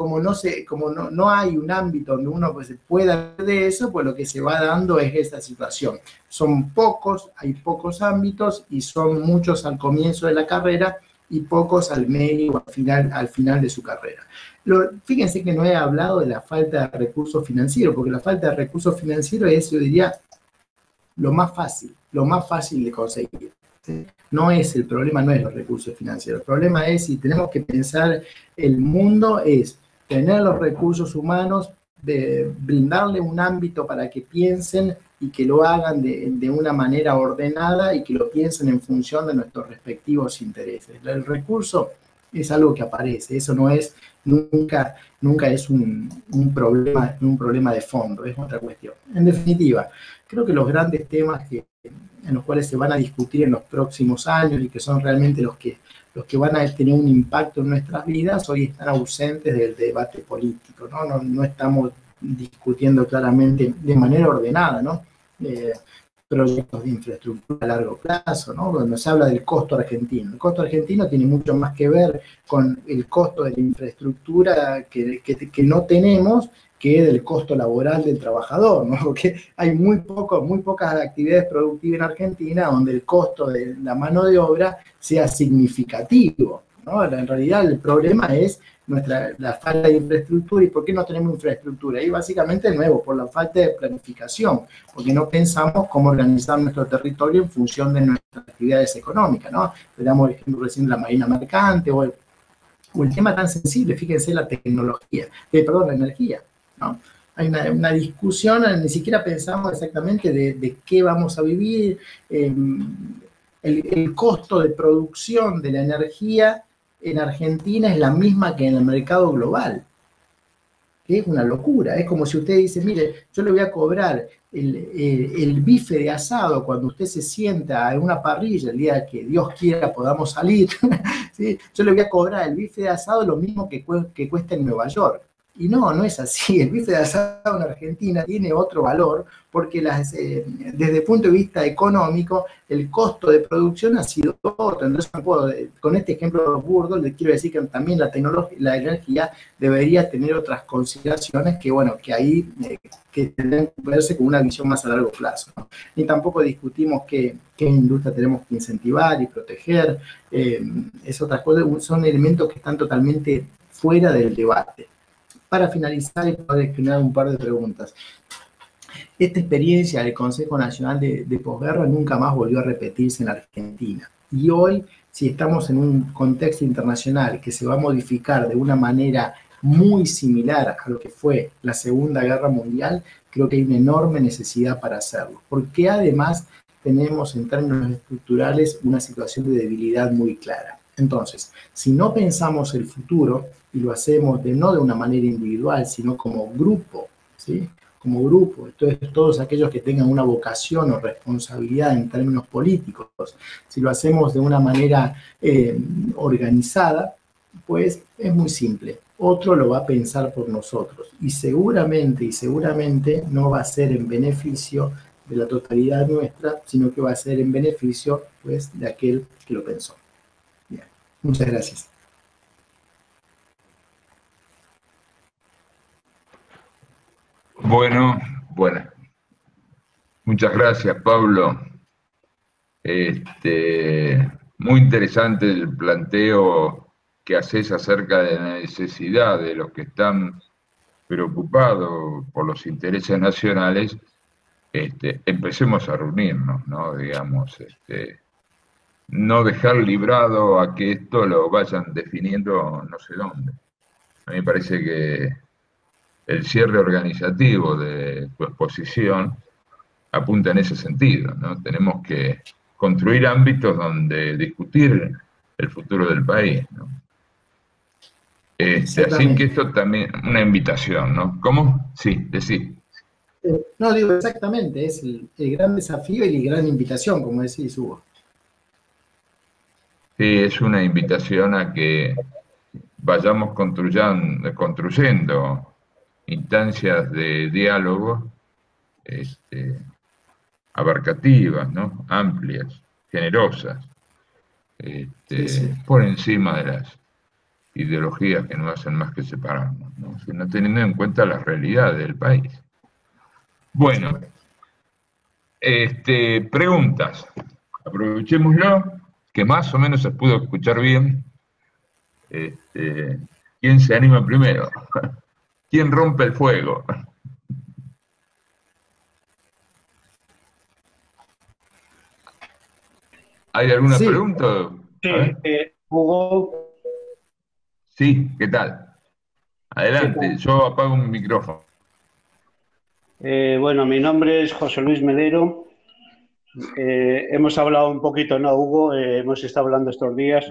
no hay un ámbito donde uno pues, pueda hablar de eso, pues lo que se va dando es esta situación. Son pocos, hay pocos ámbitos y son muchos al comienzo de la carrera y pocos al medio o al final de su carrera. Fíjense que no he hablado de la falta de recursos financieros, porque la falta de recursos financieros es, yo diría, lo más fácil de conseguir, ¿sí? No es el problema, no es los recursos financieros. El problema es, si tenemos que pensar el mundo, es tener los recursos humanos, de brindarle un ámbito para que piensen y que lo hagan de una manera ordenada y que lo piensen en función de nuestros respectivos intereses. El recurso es algo que aparece, eso no es, nunca es un problema de fondo, es otra cuestión. En definitiva, creo que los grandes temas en los cuales se van a discutir en los próximos años y que son realmente los que van a tener un impacto en nuestras vidas, hoy están ausentes del debate político, ¿no? No estamos discutiendo claramente de manera ordenada, ¿no? Proyectos de infraestructura a largo plazo, ¿no? Cuando se habla del costo argentino. El costo argentino tiene mucho más que ver con el costo de la infraestructura que no tenemos que del costo laboral del trabajador, ¿no? Porque hay muy pocas actividades productivas en Argentina donde el costo de la mano de obra sea significativo, ¿no? En realidad el problema es la falta de infraestructura. ¿Y por qué no tenemos infraestructura? Y básicamente, de nuevo, por la falta de planificación, porque no pensamos cómo organizar nuestro territorio en función de nuestras actividades económicas, ¿no? Veamos el ejemplo recién de la marina mercante o el tema tan sensible, fíjense, la energía, ¿no? Hay una discusión, ni siquiera pensamos exactamente de qué vamos a vivir, el costo de producción de la energía en Argentina es la misma que en el mercado global, que es una locura. Es como si usted dice, mire, yo le voy a cobrar el bife de asado cuando usted se sienta en una parrilla, el día que Dios quiera podamos salir, ¿sí? Yo le voy a cobrar el bife de asado lo mismo que cuesta en Nueva York. Y no es así. El bife de asado en Argentina tiene otro valor porque desde el punto de vista económico el costo de producción ha sido otro. Entonces, con este ejemplo burdo, le quiero decir que también la energía debería tener otras consideraciones que, bueno, que ahí que tendrán que verse con una visión más a largo plazo, ¿no? Ni tampoco discutimos qué industria tenemos que incentivar y proteger. Es otra cosa, son elementos que están totalmente fuera del debate. Para finalizar y poder generar un par de preguntas. Esta experiencia del Consejo Nacional de Posguerra nunca más volvió a repetirse en Argentina. Y hoy, si estamos en un contexto internacional que se va a modificar de una manera muy similar a lo que fue la Segunda Guerra Mundial, creo que hay una enorme necesidad para hacerlo. Porque además tenemos en términos estructurales una situación de debilidad muy clara. Entonces, si no pensamos el futuro y lo hacemos no de una manera individual, sino como grupo, ¿sí? Como grupo, entonces todos aquellos que tengan una vocación o responsabilidad en términos políticos, si lo hacemos de una manera organizada, pues es muy simple. Otro lo va a pensar por nosotros y seguramente no va a ser en beneficio de la totalidad nuestra, sino que va a ser en beneficio, pues, de aquel que lo pensó. Bien, muchas gracias. Bueno, muchas gracias, Pablo. Muy interesante el planteo que haces acerca de la necesidad de los que están preocupados por los intereses nacionales, empecemos a reunirnos, ¿no? Digamos, no dejar librado a que esto lo vayan definiendo no sé dónde. A mí me parece que el cierre organizativo de tu exposición apunta en ese sentido, ¿no? Tenemos que construir ámbitos donde discutir el futuro del país, ¿no? Así que esto también, una invitación, ¿no? ¿Cómo? Sí, decís. No, digo exactamente, es el gran desafío y la gran invitación, como decís, Hugo. Sí, es una invitación a que vayamos construyendo instancias de diálogo abarcativas, ¿no? Amplias, generosas, por encima de las ideologías que no hacen más que separarnos, ¿no? Sino teniendo en cuenta la realidad del país. Bueno, preguntas. Aprovechémoslo, que más o menos se pudo escuchar bien. ¿Quién se anima primero? ¿Quién rompe el fuego? ¿Hay alguna pregunta? Sí, Hugo. Sí, ¿qué tal? Adelante, ¿Qué tal? yo apago mi micrófono. Bueno, mi nombre es José Luis Melero. Hemos hablado un poquito, ¿no, Hugo? Hemos estado hablando estos días.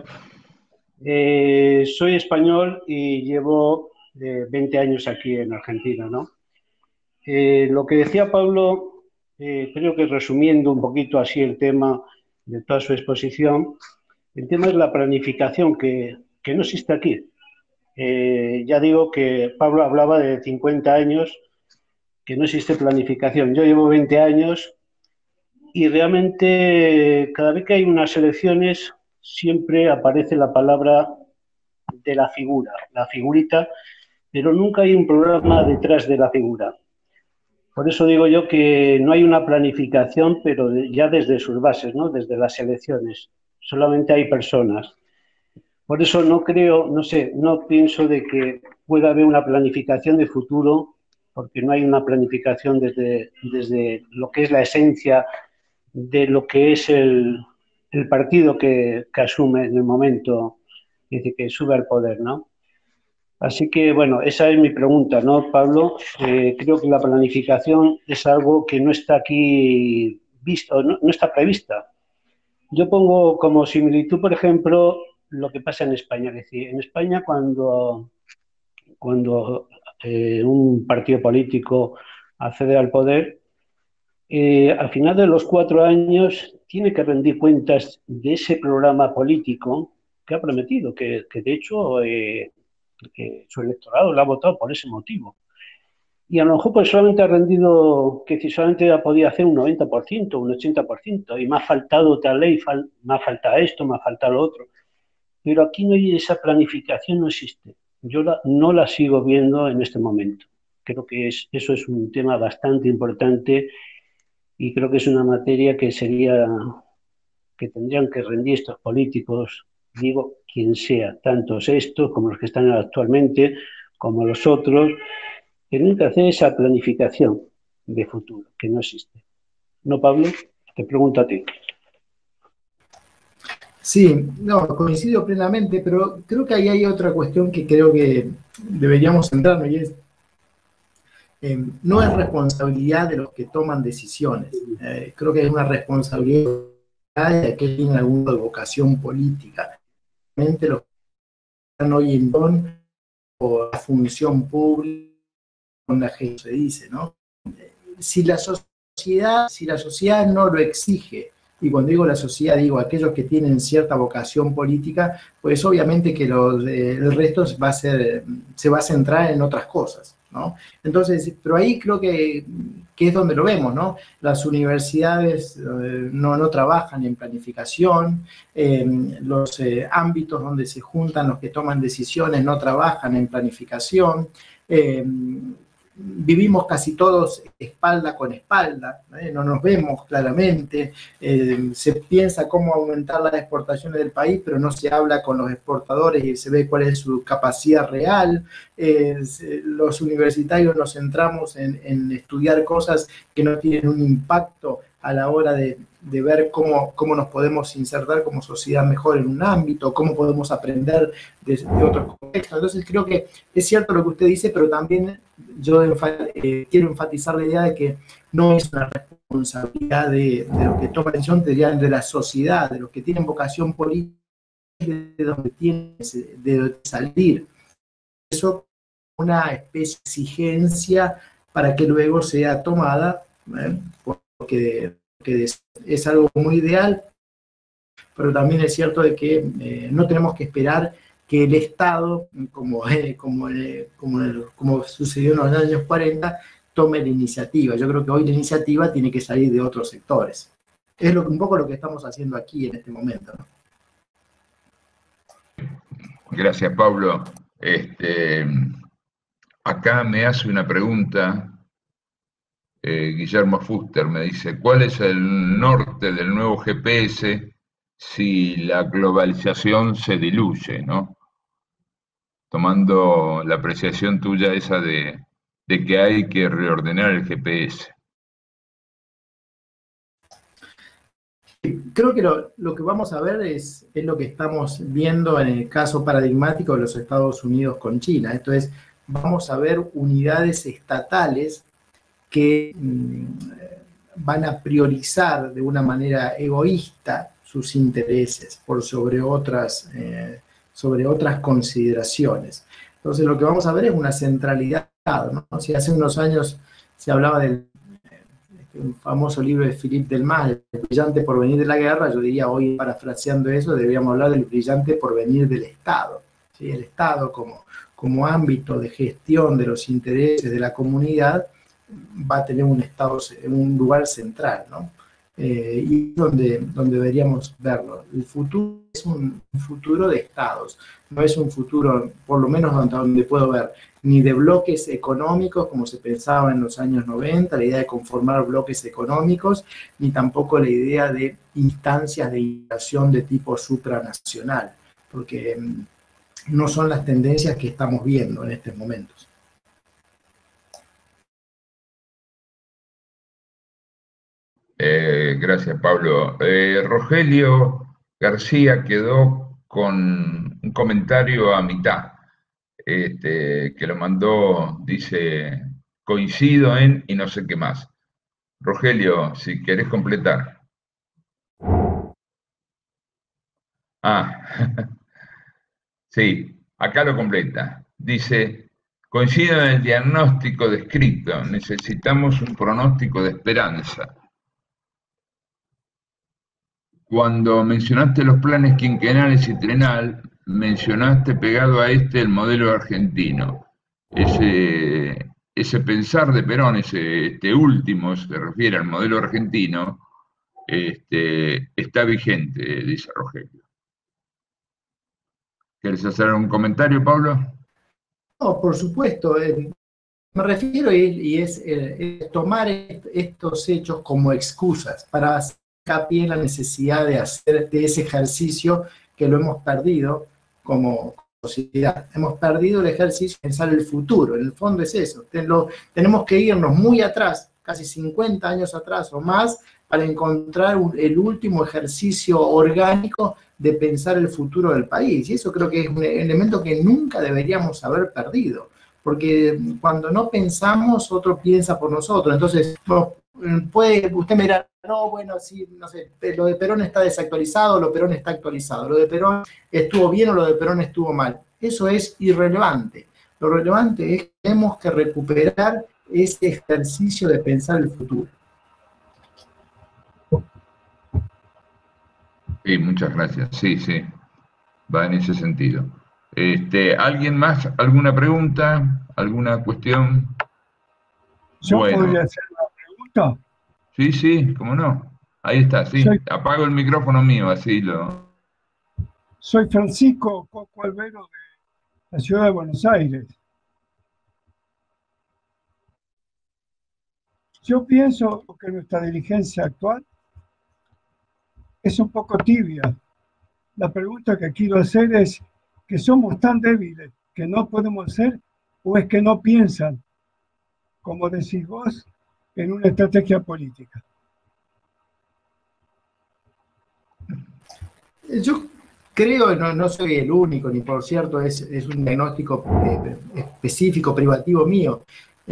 Soy español y llevo 20 años aquí en Argentina, ¿no? Lo que decía Pablo, creo que resumiendo un poquito así el tema de toda su exposición, el tema es la planificación que no existe aquí. Ya digo que Pablo hablaba de 50 años, que no existe planificación. Yo llevo 20 años y realmente cada vez que hay unas elecciones siempre aparece la palabra de la figura, la figurita, pero nunca hay un programa detrás de la figura. Por eso digo yo que no hay una planificación, pero ya desde sus bases, ¿no? Desde las elecciones. Solamente hay personas. Por eso no creo, no sé, no pienso de que pueda haber una planificación de futuro, porque no hay una planificación desde lo que es la esencia de lo que es el partido que asume en el momento, que sube al poder, ¿no? Así que, bueno, esa es mi pregunta, ¿no, Pablo? Creo que la planificación es algo que no está aquí visto, no está prevista. Yo pongo como similitud, por ejemplo, lo que pasa en España. Es decir, en España cuando un partido político accede al poder, al final de los 4 años tiene que rendir cuentas de ese programa político que ha prometido, que de hecho su electorado lo ha votado por ese motivo. Y a lo mejor pues solamente ha rendido, que si solamente ha podido hacer un 90%, un 80%, y me ha faltado otra ley, me ha faltado esto, me ha faltado lo otro. Pero aquí no hay esa planificación, no existe. Yo no la sigo viendo en este momento. Creo que eso es un tema bastante importante y creo que es una materia que tendrían que rendir estos políticos, digo, quien sea, tantos estos como los que están actualmente, como los otros, tienen que hacer esa planificación de futuro, que no existe. ¿No, Pablo? Te pregunto a ti. Sí, no, coincido plenamente, pero creo que ahí hay otra cuestión que creo que deberíamos centrarnos y es, no es responsabilidad de los que toman decisiones. Creo que es una responsabilidad de aquellos que tienen alguna vocación política. Realmente los que están hoy en don o la función pública, con la gente se dice, ¿no? Si la sociedad no lo exige, y cuando digo la sociedad digo aquellos que tienen cierta vocación política, pues obviamente que el resto se va a centrar en otras cosas, ¿no? Entonces, pero ahí creo que es donde lo vemos, ¿no? Las universidades no trabajan en planificación, los ámbitos donde se juntan los que toman decisiones no trabajan en planificación, vivimos casi todos espalda con espalda, no nos vemos claramente, se piensa cómo aumentar las exportaciones del país, pero no se habla con los exportadores y se ve cuál es su capacidad real. Los universitarios nos centramos en estudiar cosas que no tienen un impacto a la hora de ver cómo nos podemos insertar como sociedad mejor en un ámbito, cómo podemos aprender de otros contextos. Entonces creo que es cierto lo que usted dice, pero también yo quiero enfatizar la idea de que no es una responsabilidad de los que toman decisión, de la sociedad, de los que tienen vocación política, de donde tienen de salir. Eso es una especie de exigencia para que luego sea tomada, porque es algo muy ideal, pero también es cierto de que no tenemos que esperar que el Estado, como sucedió en los años 40, tome la iniciativa. Yo creo que hoy la iniciativa tiene que salir de otros sectores. Es un poco lo que estamos haciendo aquí en este momento, ¿no? Gracias, Pablo. Acá me hace una pregunta Guillermo Fuster, me dice, ¿cuál es el norte del nuevo GPS si la globalización se diluye, ¿no? Tomando la apreciación tuya esa de que hay que reordenar el GPS. Creo que lo que vamos a ver es lo que estamos viendo en el caso paradigmático de los Estados Unidos con China. Esto es, vamos a ver unidades estatales que van a priorizar de una manera egoísta sus intereses por sobre otras consideraciones. Entonces lo que vamos a ver es una centralidad, ¿no? Si hace unos años se hablaba del un famoso libro de Philippe Delmas, El brillante porvenir de la guerra, yo diría hoy, parafraseando eso, deberíamos hablar del brillante porvenir del Estado, ¿sí? El Estado como ámbito de gestión de los intereses de la comunidad va a tener un lugar central, ¿no? Y donde deberíamos verlo. El futuro es un futuro de estados, no es un futuro, por lo menos donde puedo ver, ni de bloques económicos como se pensaba en los años 90, la idea de conformar bloques económicos, ni tampoco la idea de instancias de integración de tipo supranacional, porque no son las tendencias que estamos viendo en estos momentos. Gracias, Pablo. Rogelio García quedó con un comentario a mitad, que lo mandó, dice, coincido en y no sé qué más. Rogelio, si querés completar. Sí, acá lo completa. Dice, coincido en el diagnóstico descrito, necesitamos un pronóstico de esperanza. Cuando mencionaste los planes quinquenales y trienal, mencionaste pegado a el modelo argentino. Ese pensar de Perón, este último, se refiere al modelo argentino, está vigente, dice Rogelio. ¿Quieres hacer un comentario, Pablo? No, por supuesto. Me refiero y es tomar estos hechos como excusas para hacer hincapié en la necesidad de hacer de ese ejercicio que lo hemos perdido como sociedad. Hemos perdido el ejercicio de pensar el futuro. En el fondo es eso. Tenemos que irnos muy atrás, casi 50 años atrás o más, para encontrar el último ejercicio orgánico de pensar el futuro del país. Y eso creo que es un elemento que nunca deberíamos haber perdido, porque cuando no pensamos, otro piensa por nosotros. Entonces, usted me dirá, no, bueno, sí, no sé, lo de Perón está desactualizado, lo de Perón está actualizado, lo de Perón estuvo bien o lo de Perón estuvo mal. Eso es irrelevante. Lo relevante es que tenemos que recuperar ese ejercicio de pensar el futuro. Sí, muchas gracias. Sí, va en ese sentido. ¿Alguien más? ¿Alguna pregunta? ¿Alguna cuestión? ¿Yo podría hacer una pregunta? Sí, cómo no. Ahí está, sí. Apago el micrófono mío, así lo... Soy Francisco Coco Albero de la ciudad de Buenos Aires. Yo pienso que nuestra dirigencia actual es un poco tibia. La pregunta que quiero hacer es que somos tan débiles que no podemos hacer, o es que no piensan, como decís vos, en una estrategia política. Yo creo, no soy el único, ni por cierto es un diagnóstico específico, privativo mío.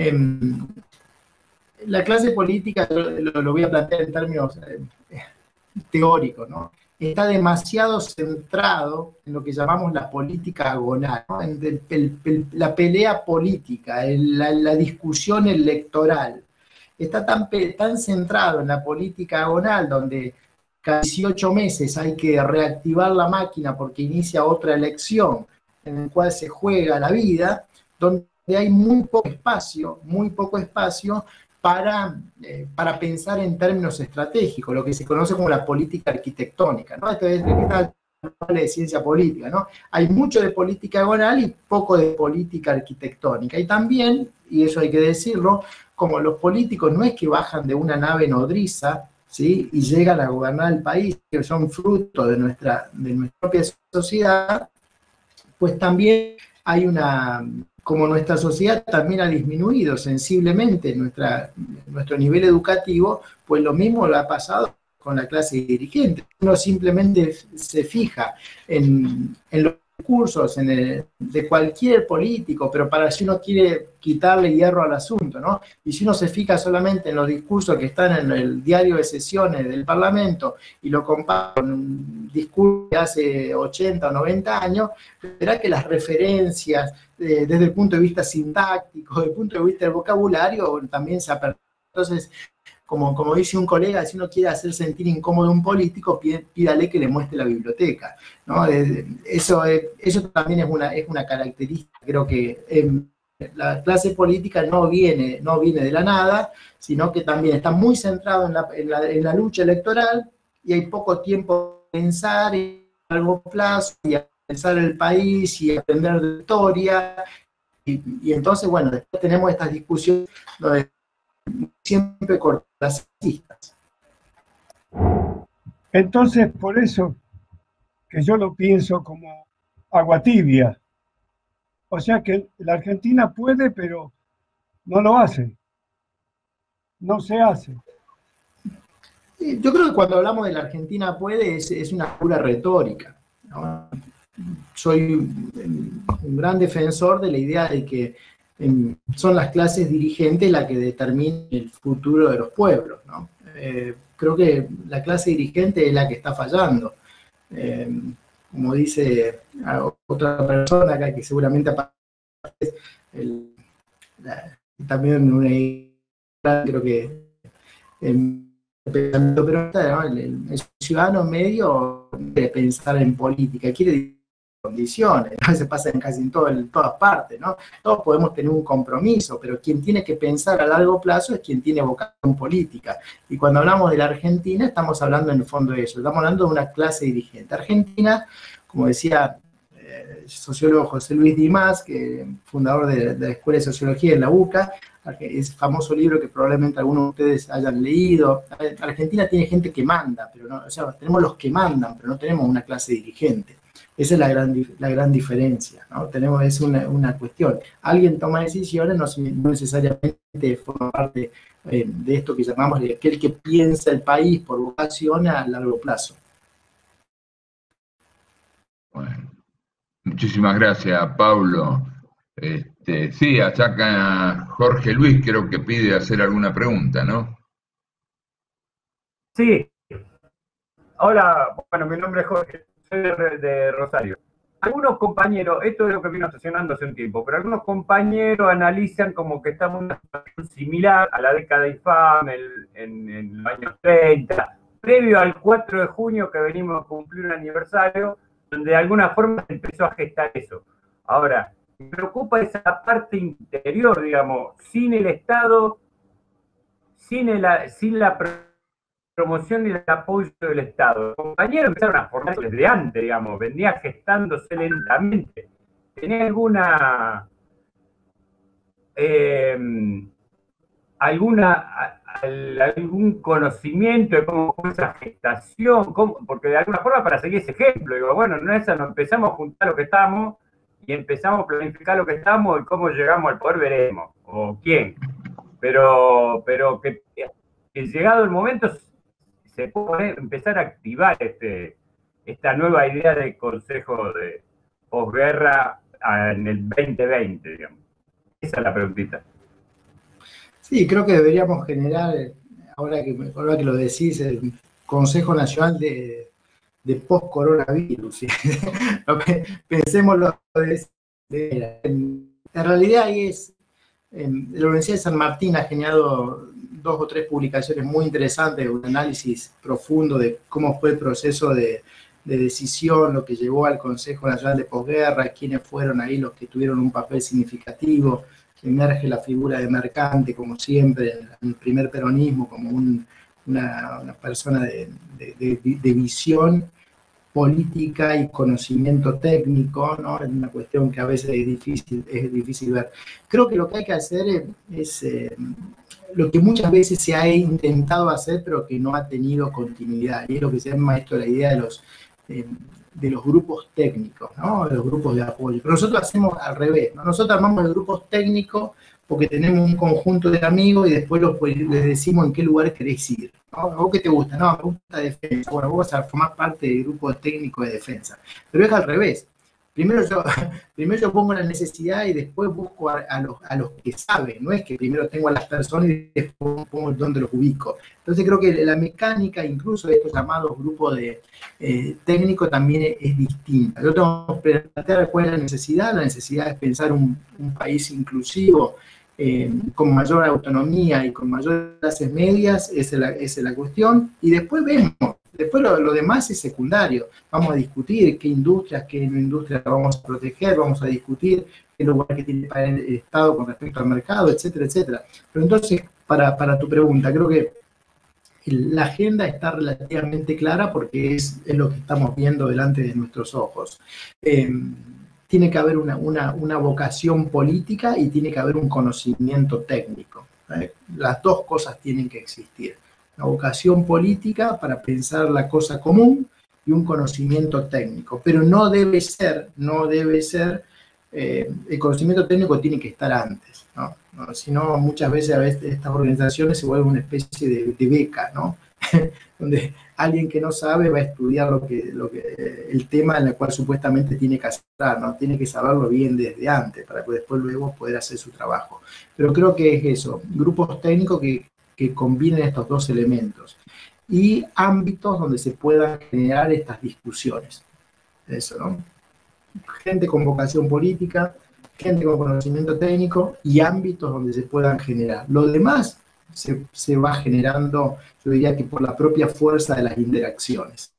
La clase política, lo voy a plantear en términos teóricos, ¿no? Está demasiado centrado en lo que llamamos la política agonal, ¿no? En la pelea política, en la discusión electoral. Está tan centrado en la política agonal, donde cada 18 meses hay que reactivar la máquina porque inicia otra elección, en el cual se juega la vida, donde hay muy poco espacio para pensar en términos estratégicos, lo que se conoce como la política arquitectónica, ¿no? Esto es de ciencia política, ¿no? Hay mucho de política diagonal y poco de política arquitectónica. Y también, y eso hay que decirlo, como los políticos no es que bajan de una nave nodriza, ¿sí?, y llegan a gobernar el país, que son fruto de nuestra propia sociedad, pues también hay como nuestra sociedad también ha disminuido sensiblemente nuestro nivel educativo, pues lo mismo lo ha pasado con la clase dirigente. Uno simplemente se fija en los discursos de cualquier político, pero para si uno quiere quitarle hierro al asunto, ¿no? Y si uno se fija solamente en los discursos que están en el diario de sesiones del Parlamento y lo compara con un discurso de hace 80 o 90 años, verá que las referencias desde el punto de vista sintáctico, desde el punto de vista del vocabulario, también se aperturan. Entonces, como dice un colega, si uno quiere hacer sentir incómodo a un político, pídale que le muestre la biblioteca, ¿no? Eso también es una característica. Creo que la clase política no viene de la nada, sino que también está muy centrado en la lucha electoral, y hay poco tiempo para pensar a largo plazo y a pensar el país y aprender de historia. Y entonces, bueno, después tenemos estas discusiones donde siempre cortoplacistas. Entonces, por eso que yo lo pienso como agua tibia. O sea que la Argentina puede, pero no lo hace. No se hace. Yo creo que cuando hablamos de la Argentina puede, es una pura retórica, ¿no? Soy un gran defensor de la idea de que son las clases dirigentes las que determinan el futuro de los pueblos, ¿no? Creo que la clase dirigente es la que está fallando. Como dice otra persona acá, que seguramente aparece, también creo que pero el ciudadano medio quiere pensar en política, quiere condiciones, ¿no? Se pasa casi en todas partes, ¿no? Todos podemos tener un compromiso, pero quien tiene que pensar a largo plazo es quien tiene vocación política. Y cuando hablamos de la Argentina, estamos hablando en el fondo de eso, estamos hablando de una clase dirigente. Argentina, como decía el sociólogo José Luis Dimas, fundador de la Escuela de Sociología en la UCA, ese famoso libro que probablemente algunos de ustedes hayan leído. Argentina tiene gente que manda, pero no, o sea, tenemos los que mandan, pero no tenemos una clase dirigente. Esa es la gran diferencia, ¿no? Es una cuestión. Alguien toma decisiones, no necesariamente forma parte de esto que llamamos de aquel que piensa el país por vocación a largo plazo. Bueno, muchísimas gracias, Pablo. Sí, acá Jorge Luis creo que pide hacer alguna pregunta, ¿no? Sí. Hola, bueno, mi nombre es Jorge, soy de Rosario. Algunos compañeros, esto es lo que vino estacionando hace un tiempo, pero algunos compañeros analizan como que estamos en una situación similar a la década infame en los años 30, previo al 4 de junio que venimos a cumplir un aniversario, donde de alguna forma se empezó a gestar eso. Ahora, me preocupa esa parte interior, digamos, sin el Estado, sin la promoción y el apoyo del Estado. Los compañeros empezaron a formarse desde antes, digamos, venía gestándose lentamente. ¿Tenía algún conocimiento de cómo fue esa gestación? Porque de alguna forma, para seguir ese ejemplo, digo, bueno, no es eso, nos empezamos a juntar lo que estamos y empezamos a planificar lo que estamos y cómo llegamos al poder veremos, o quién. Pero que llegado el momento se puede empezar a activar esta nueva idea de consejo de posguerra en el 2020, digamos. Esa es la preguntita. Sí, creo que deberíamos generar, ahora que lo decís, el Consejo Nacional de post-coronavirus. ¿Sí? Pensemos en realidad ahí la Universidad de San Martín ha generado 2 o 3 publicaciones muy interesantes, un análisis profundo de cómo fue el proceso de de decisión, lo que llevó al Consejo Nacional de Posguerra, quiénes fueron ahí los que tuvieron un papel significativo, que emerge la figura de Mercante, como siempre, en el primer peronismo, como una persona de visión política y conocimiento técnico, ¿no? Es una cuestión que a veces es difícil ver. Creo que lo que hay que hacer es lo que muchas veces se ha intentado hacer, pero que no ha tenido continuidad, y es lo que se llama esto la idea de los grupos técnicos, ¿no? De los grupos de apoyo. Pero nosotros hacemos al revés, ¿no? Nosotros armamos los grupos técnicos porque tenemos un conjunto de amigos y después les decimos en qué lugar querés ir, ¿no? ¿Vos qué te gusta? No, me gusta defensa. Bueno, vos vas a formar parte del grupo técnico de defensa. Pero es al revés. Primero yo pongo la necesidad y después busco a los que saben. No es que primero tengo a las personas y después pongo dónde los ubico. Entonces creo que la mecánica, incluso de estos llamados grupos de técnicos, también es distinta. Yo tengo que plantear cuál es la necesidad. La necesidad es pensar un país inclusivo, con mayor autonomía y con mayores clases medias, esa es la cuestión. Y después vemos. Después lo demás es secundario. Vamos a discutir qué industrias, qué no industrias vamos a proteger, vamos a discutir qué lugar que tiene el Estado con respecto al mercado, etcétera, etcétera. Pero entonces, para tu pregunta, creo que la agenda está relativamente clara porque es lo que estamos viendo delante de nuestros ojos. Tiene que haber una vocación política y tiene que haber un conocimiento técnico. Las dos cosas tienen que existir. La vocación política para pensar la cosa común y un conocimiento técnico, pero no debe ser, el conocimiento técnico tiene que estar antes, ¿no? Si no, muchas veces estas organizaciones se vuelven una especie de beca, ¿no? Donde alguien que no sabe va a estudiar el tema en el cual supuestamente tiene que hacer, ¿no? Tiene que saberlo bien desde antes para que después luego poder hacer su trabajo. Pero creo que es eso, grupos técnicos que combinen estos dos elementos y ámbitos donde se puedan generar estas discusiones. Eso, ¿no? Gente con vocación política, gente con conocimiento técnico y ámbitos donde se puedan generar. Lo demás se va generando, yo diría que por la propia fuerza de las interacciones.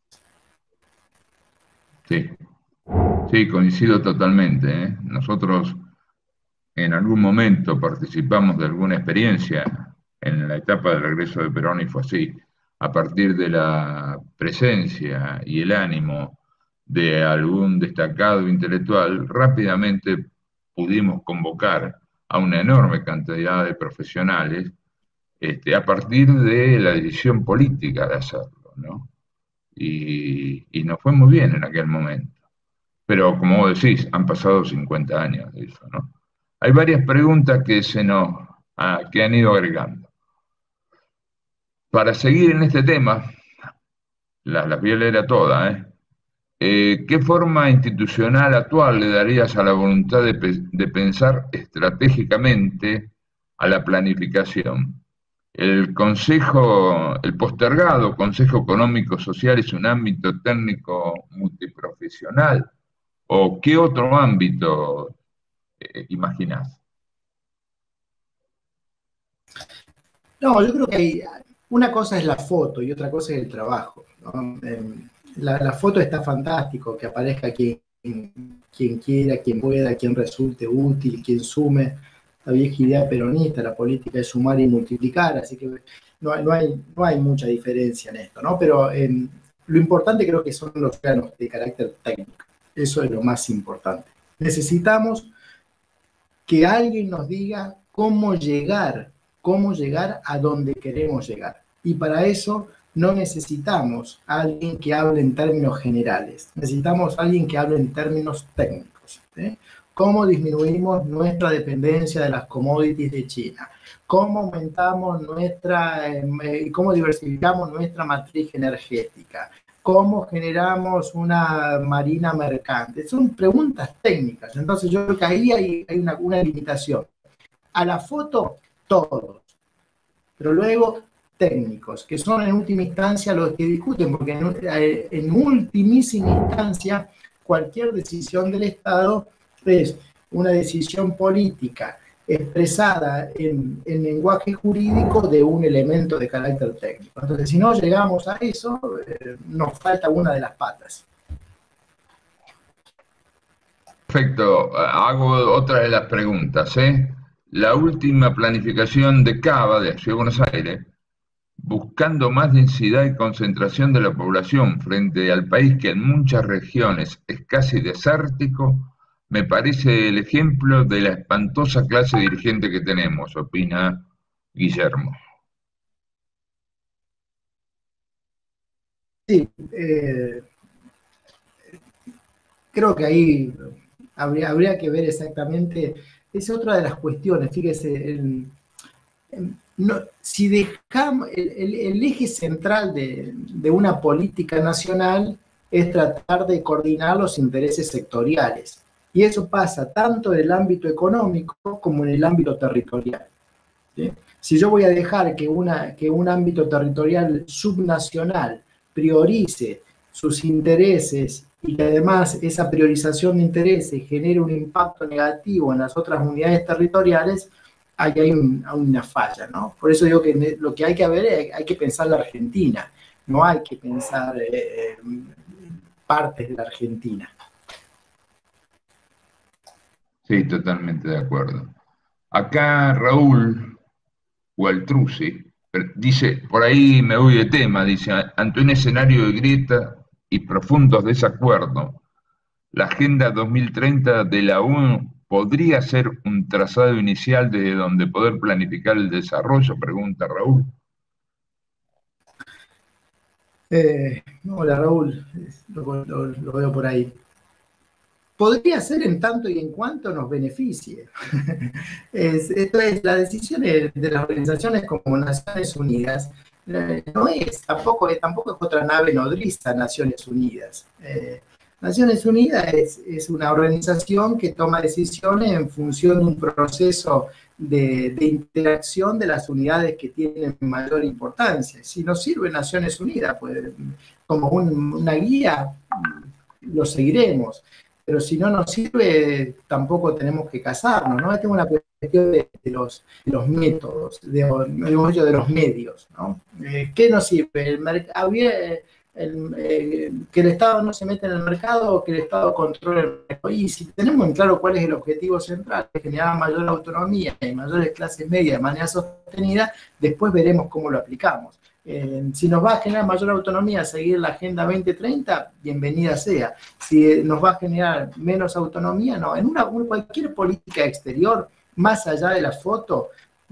Sí, coincido totalmente, ¿eh? Nosotros en algún momento participamos de alguna experiencia en la etapa del regreso de Perón y fue así. A partir de la presencia y el ánimo de algún destacado intelectual, rápidamente pudimos convocar a una enorme cantidad de profesionales a partir de la decisión política de hacerlo, ¿no? Y nos fue muy bien en aquel momento. Pero como vos decís, han pasado 50 años de eso, ¿no? Hay varias preguntas que que han ido agregando. Para seguir en este tema, las voy a leer a todas, ¿qué forma institucional actual le darías a la voluntad de pensar estratégicamente a la planificación? El postergado Consejo Económico Social es un ámbito técnico multiprofesional, ¿o qué otro ámbito imaginás? No, yo creo que una cosa es la foto y otra cosa es el trabajo, ¿no? La foto está fantástico, que aparezca quien quiera, quien pueda, quien resulte útil, quien sume. La vieja idea peronista, la política es sumar y multiplicar, así que no hay mucha diferencia en esto, ¿no? Pero lo importante creo que son los planos de carácter técnico. Eso es lo más importante. Necesitamos que alguien nos diga cómo llegar a donde queremos llegar. Y para eso no necesitamos a alguien que hable en términos generales, necesitamos a alguien que hable en términos técnicos, ¿sí? ¿Cómo disminuimos nuestra dependencia de las commodities de China? ¿Cómo aumentamos cómo diversificamos nuestra matriz energética? ¿Cómo generamos una marina mercante? Son preguntas técnicas, entonces yo creo que ahí hay una limitación. A la foto, todos, pero luego técnicos, que son en última instancia los que discuten, porque en ultimísima instancia cualquier decisión del Estado es una decisión política expresada en lenguaje jurídico de un elemento de carácter técnico. Entonces, si no llegamos a eso, nos falta una de las patas. Perfecto, hago otra de las preguntas, ¿eh? La última planificación de Cava, de la Ciudad de Buenos Aires, buscando más densidad y concentración de la población frente al país que en muchas regiones es casi desértico, me parece el ejemplo de la espantosa clase dirigente que tenemos, opina Guillermo. Sí, creo que ahí habría que ver exactamente, es otra de las cuestiones, fíjese, si dejamos, el eje central de una política nacional es tratar de coordinar los intereses sectoriales, y eso pasa tanto en el ámbito económico como en el ámbito territorial, ¿sí? Si yo voy a dejar que un ámbito territorial subnacional priorice sus intereses y que además esa priorización de intereses genere un impacto negativo en las otras unidades territoriales, ahí hay una falla, ¿no? Por eso digo que lo que hay que ver es, hay que pensar la Argentina, no hay que pensar partes de la Argentina. Sí, totalmente de acuerdo. Acá Raúl Gualtruzzi dice, por ahí me voy de tema, dice, ante un escenario de grieta y profundos desacuerdos, la Agenda 2030 de la ONU podría ser un trazado inicial desde donde poder planificar el desarrollo, pregunta Raúl. Hola Raúl, lo veo por ahí. Podría ser en tanto y en cuanto nos beneficie. Esto es, las decisiones de las organizaciones como Naciones Unidas no es, tampoco es otra nave nodriza Naciones Unidas. Naciones Unidas es una organización que toma decisiones en función de un proceso de interacción de las unidades que tienen mayor importancia. Si nos sirve Naciones Unidas pues, como una guía, lo seguiremos. Pero si no nos sirve, tampoco tenemos que casarnos, ¿no? Esta es una cuestión de los métodos, de los medios, ¿no? ¿Qué nos sirve? Que el Estado no se meta en el mercado o que el Estado controle el mercado. Y si tenemos en claro cuál es el objetivo central, de generar mayor autonomía y mayores clases medias de manera sostenida, después veremos cómo lo aplicamos. Si nos va a generar mayor autonomía seguir la Agenda 2030, bienvenida sea. Si nos va a generar menos autonomía, no. En cualquier política exterior, más allá de la foto,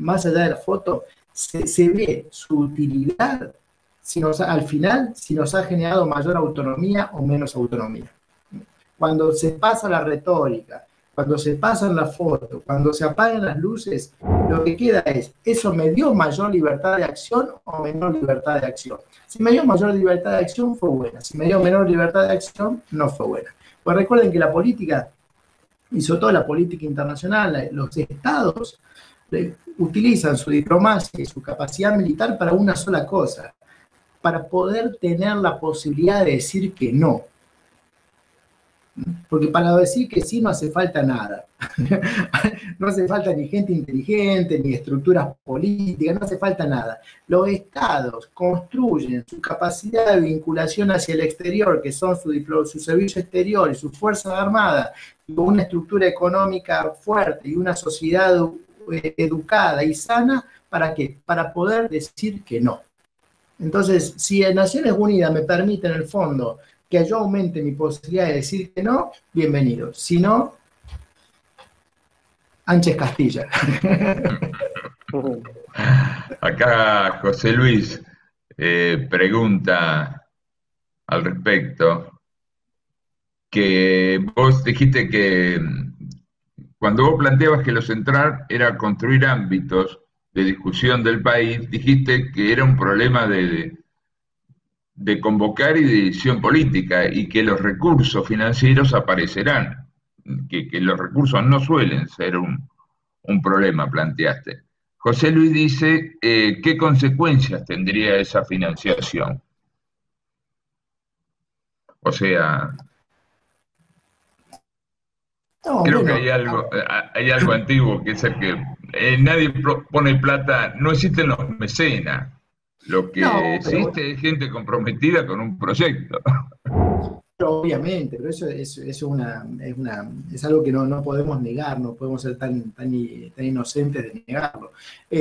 se ve su utilidad al final si nos ha generado mayor autonomía o menos autonomía. Cuando se pasa la retórica, cuando se pasan las fotos, cuando se apagan las luces, lo que queda es, ¿eso me dio mayor libertad de acción o menor libertad de acción? Si me dio mayor libertad de acción, fue buena. Si me dio menor libertad de acción, no fue buena. Pues recuerden que la política, y sobre todo la política internacional, los estados utilizan su diplomacia y su capacidad militar para una sola cosa, para poder tener la posibilidad de decir que no. Porque para decir que sí no hace falta nada. No hace falta ni gente inteligente, ni estructuras políticas, no hace falta nada. Los estados construyen su capacidad de vinculación hacia el exterior, que son su servicio exterior y sus fuerzas armadas, con una estructura económica fuerte y una sociedad educada y sana, ¿para qué? Para poder decir que no. Entonces, si Naciones Unidas me permite en el fondo que yo aumente mi posibilidad de decir que no, bienvenido. Si no, Ánchez Castilla. Acá José Luis pregunta al respecto, que vos dijiste que cuando vos planteabas que lo central era construir ámbitos de discusión del país, dijiste que era un problema de convocar y de decisión política y que los recursos financieros aparecerán, que los recursos no suelen ser un problema, planteaste. José Luis dice, ¿qué consecuencias tendría esa financiación? O sea, creo que hay algo antiguo, que es el que nadie pone plata, no existen los mecenas. Lo que existe es gente comprometida con un proyecto. obviamente, pero eso es algo que no podemos negar, no podemos ser tan inocentes de negarlo.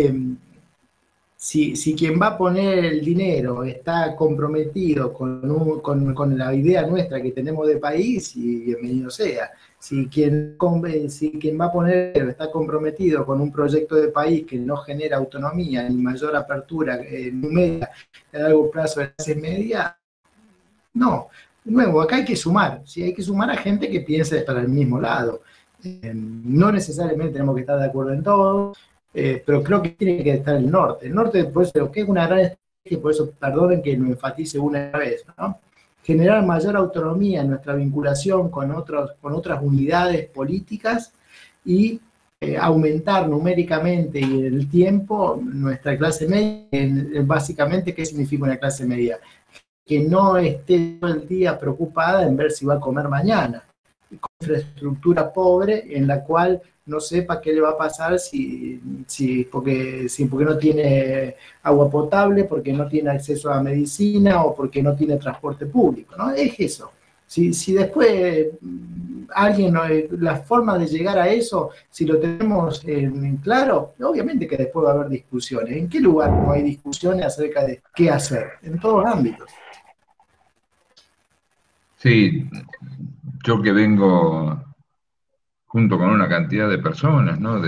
Si quien va a poner el dinero está comprometido con la idea nuestra que tenemos de país, y bienvenido sea. Si quien va a poner está comprometido con un proyecto de país que no genera autonomía ni mayor apertura numérica a largo plazo de la clase media, no. De nuevo, acá hay que sumar, ¿sí? Hay que sumar a gente que piense para el mismo lado. No necesariamente tenemos que estar de acuerdo en todo, pero creo que tiene que estar el norte. El norte, por eso, que es una gran estrategia, por eso perdonen que lo enfatice una vez, ¿no? Generar mayor autonomía en nuestra vinculación con otras unidades políticas y aumentar numéricamente y en el tiempo nuestra clase media. Básicamente, ¿qué significa una clase media? Que no esté todo el día preocupada en ver si va a comer mañana, con infraestructura pobre en la cual no sepa qué le va a pasar porque no tiene agua potable, porque no tiene acceso a medicina o porque no tiene transporte público, ¿no? Es eso. Si después la forma de llegar a eso, si lo tenemos en claro, obviamente que después va a haber discusiones. ¿En qué lugar no hay discusiones acerca de qué hacer? En todos los ámbitos. Sí, yo que vengo junto con una cantidad de personas, ¿no?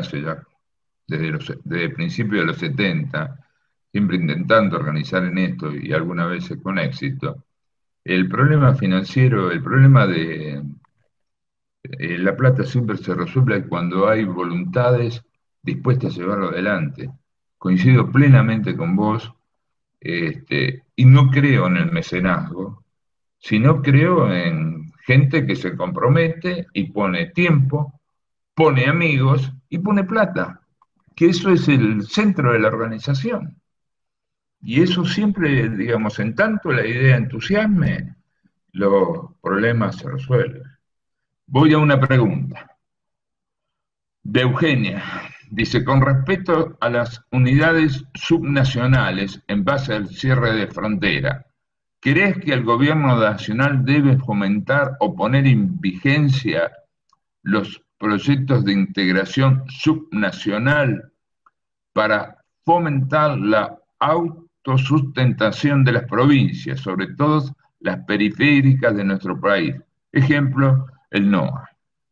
Desde principios de los 70, siempre intentando organizar en esto y algunas veces con éxito. El problema financiero, el problema de la plata siempre se resuelve cuando hay voluntades dispuestas a llevarlo adelante. Coincido plenamente con vos, y no creo en el mecenazgo, sino creo en gente que se compromete y pone tiempo, pone amigos y pone plata, que eso es el centro de la organización. Y eso siempre, digamos, en tanto la idea entusiasme, los problemas se resuelven. Voy a una pregunta de Eugenia. Dice, con respecto a las unidades subnacionales en base al cierre de frontera, ¿crees que el gobierno nacional debe fomentar o poner en vigencia los proyectos de integración subnacional para fomentar la autosustentación de las provincias, sobre todo las periféricas de nuestro país? Ejemplo, el NOA.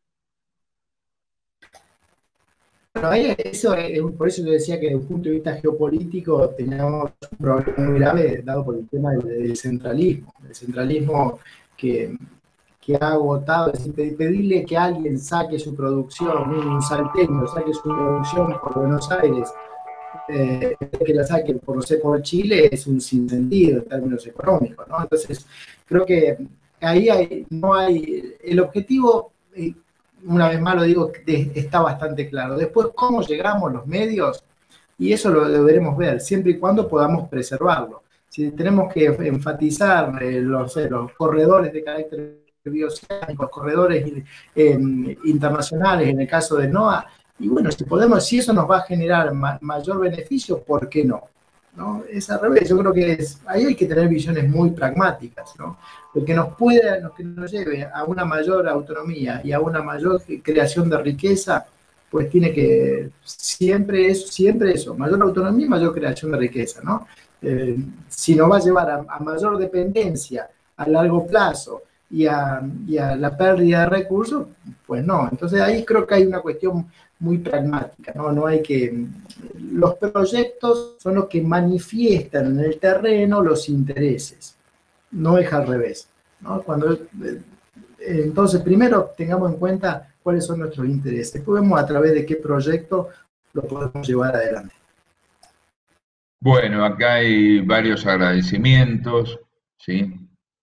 Bueno, por eso yo decía que desde un punto de vista geopolítico teníamos un problema muy grave dado por el tema del centralismo. El centralismo que ha agotado, es decir, pedirle que alguien saque su producción, un salteño saque su producción por Buenos Aires, que la saquen por Chile, es un sinsentido en términos económicos, ¿no? Entonces, creo que ahí no hay el objetivo. Una vez más lo digo, está bastante claro. Después, cómo llegamos los medios, y eso lo deberemos ver, siempre y cuando podamos preservarlo. Si tenemos que enfatizar los corredores de carácter bioceánico, corredores internacionales, en el caso de NOA, y bueno, si eso nos va a generar mayor beneficio, ¿por qué no? ¿No? Es al revés, yo creo que ahí hay que tener visiones muy pragmáticas, ¿no? Lo que nos lleve a una mayor autonomía y a una mayor creación de riqueza, pues tiene que siempre eso, mayor autonomía y mayor creación de riqueza, ¿no? Si nos va a llevar a mayor dependencia a largo plazo y a la pérdida de recursos, pues no. Entonces ahí creo que hay una cuestión muy pragmática, ¿no? No hay que... Los proyectos son los que manifiestan en el terreno los intereses, no es al revés, ¿no? Entonces, primero tengamos en cuenta cuáles son nuestros intereses, después vemos a través de qué proyecto lo podemos llevar adelante. Bueno, acá hay varios agradecimientos, ¿sí?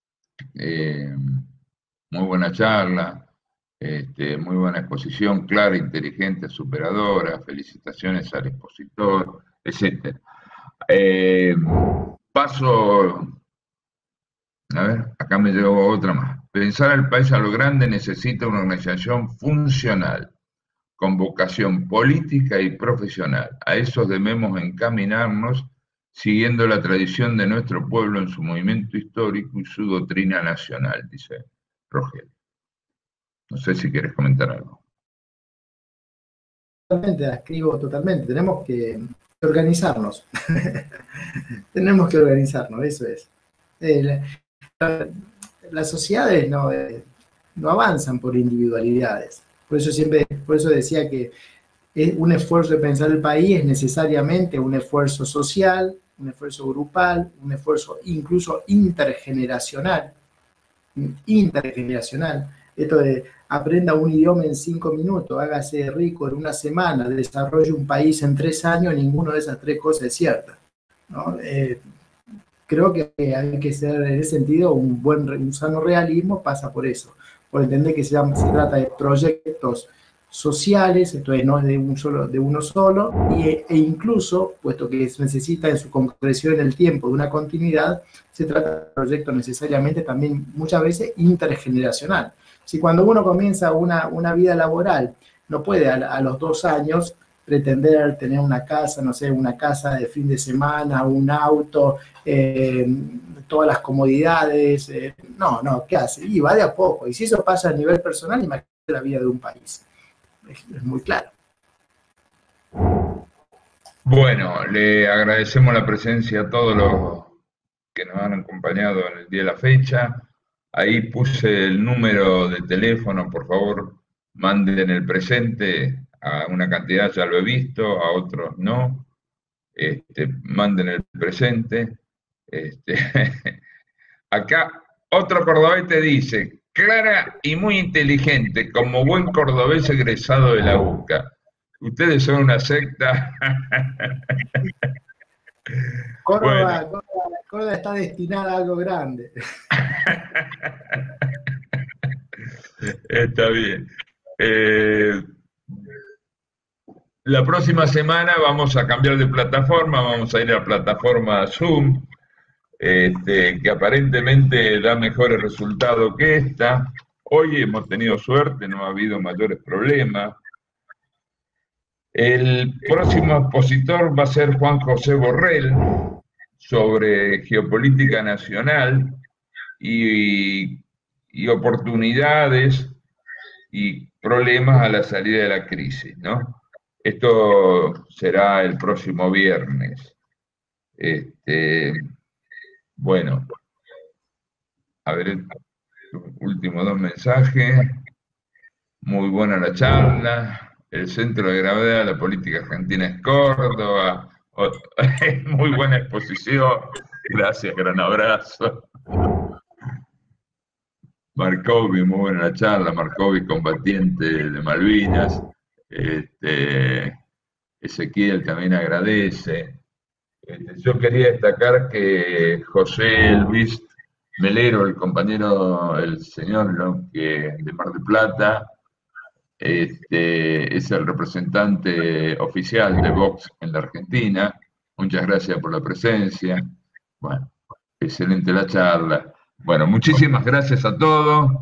Muy buena charla. Muy buena exposición, clara, inteligente, superadora, felicitaciones al expositor, etc. Paso, a ver, acá me llegó otra más. Pensar el país a lo grande necesita una organización funcional, con vocación política y profesional. A eso debemos encaminarnos siguiendo la tradición de nuestro pueblo en su movimiento histórico y su doctrina nacional, dice Rogelio. No sé si quieres comentar algo. Totalmente, la escribo totalmente. Tenemos que organizarnos. Tenemos que organizarnos, eso es. Las sociedades no avanzan por individualidades. Por eso decía que un esfuerzo de pensar el país es necesariamente un esfuerzo social, un esfuerzo grupal, un esfuerzo incluso intergeneracional. Esto de aprenda un idioma en 5 minutos, hágase rico en una semana, desarrolle un país en 3 años, ninguna de esas 3 cosas es cierta, ¿no? Creo que hay que ser, en ese sentido, un sano realismo pasa por eso, por entender que se trata de proyectos sociales, entonces no es de uno solo, e incluso, puesto que se necesita en su concreción en el tiempo de una continuidad, se trata de un proyecto necesariamente también muchas veces intergeneracional. Si cuando uno comienza una vida laboral, no puede a los 2 años pretender tener una casa, no sé, una casa de fin de semana, un auto, todas las comodidades, no, ¿qué hace? Y va de a poco, y si eso pasa a nivel personal, imagínate la vida de un país. Es muy claro. Bueno, le agradecemos la presencia a todos los que nos han acompañado en el día de la fecha. Ahí puse el número de teléfono, por favor, manden el presente, a una cantidad ya lo he visto, a otros no. Manden el presente. Acá otro cordobés te dice, clara y muy inteligente, como buen cordobés egresado de la UCA. Ustedes son una secta. Córdoba está destinada a algo grande. Está bien. La próxima semana vamos a cambiar de plataforma, vamos a ir a la plataforma Zoom, que aparentemente da mejores resultados que esta. Hoy hemos tenido suerte, no ha habido mayores problemas. El próximo expositor va a ser Juan José Borrell, sobre geopolítica nacional y oportunidades y problemas a la salida de la crisis, ¿no? Esto será el próximo viernes. Bueno, a ver, los últimos 2 mensajes. Muy buena la charla. El centro de gravedad de la política argentina es Córdoba. Muy buena exposición. Gracias, gran abrazo. Marcovi, muy buena la charla. Marcovi, combatiente de Malvinas. Ezequiel también agradece. Yo quería destacar que José Luis Melero, el compañero, el señor, ¿no?, que de Mar del Plata, es el representante oficial de Vox en la Argentina. Muchas gracias por la presencia. Bueno, excelente la charla. Bueno, muchísimas gracias a todos.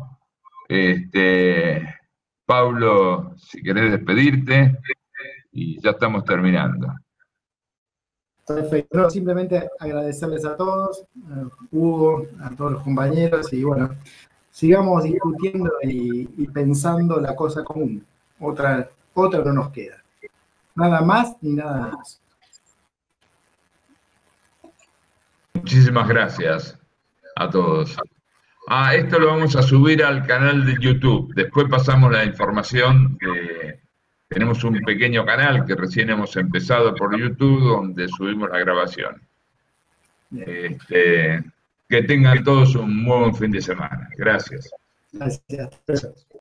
Pablo, si querés despedirte, y ya estamos terminando. Perfecto. No, simplemente agradecerles a todos, Hugo, a todos los compañeros, y bueno, sigamos discutiendo y pensando la cosa común. Otra no nos queda. Nada más ni nada menos. Muchísimas gracias a todos. Esto lo vamos a subir al canal de YouTube. Después pasamos la información. Tenemos un pequeño canal que recién hemos empezado por YouTube, donde subimos la grabación. Que tengan todos un buen fin de semana. Gracias. Gracias.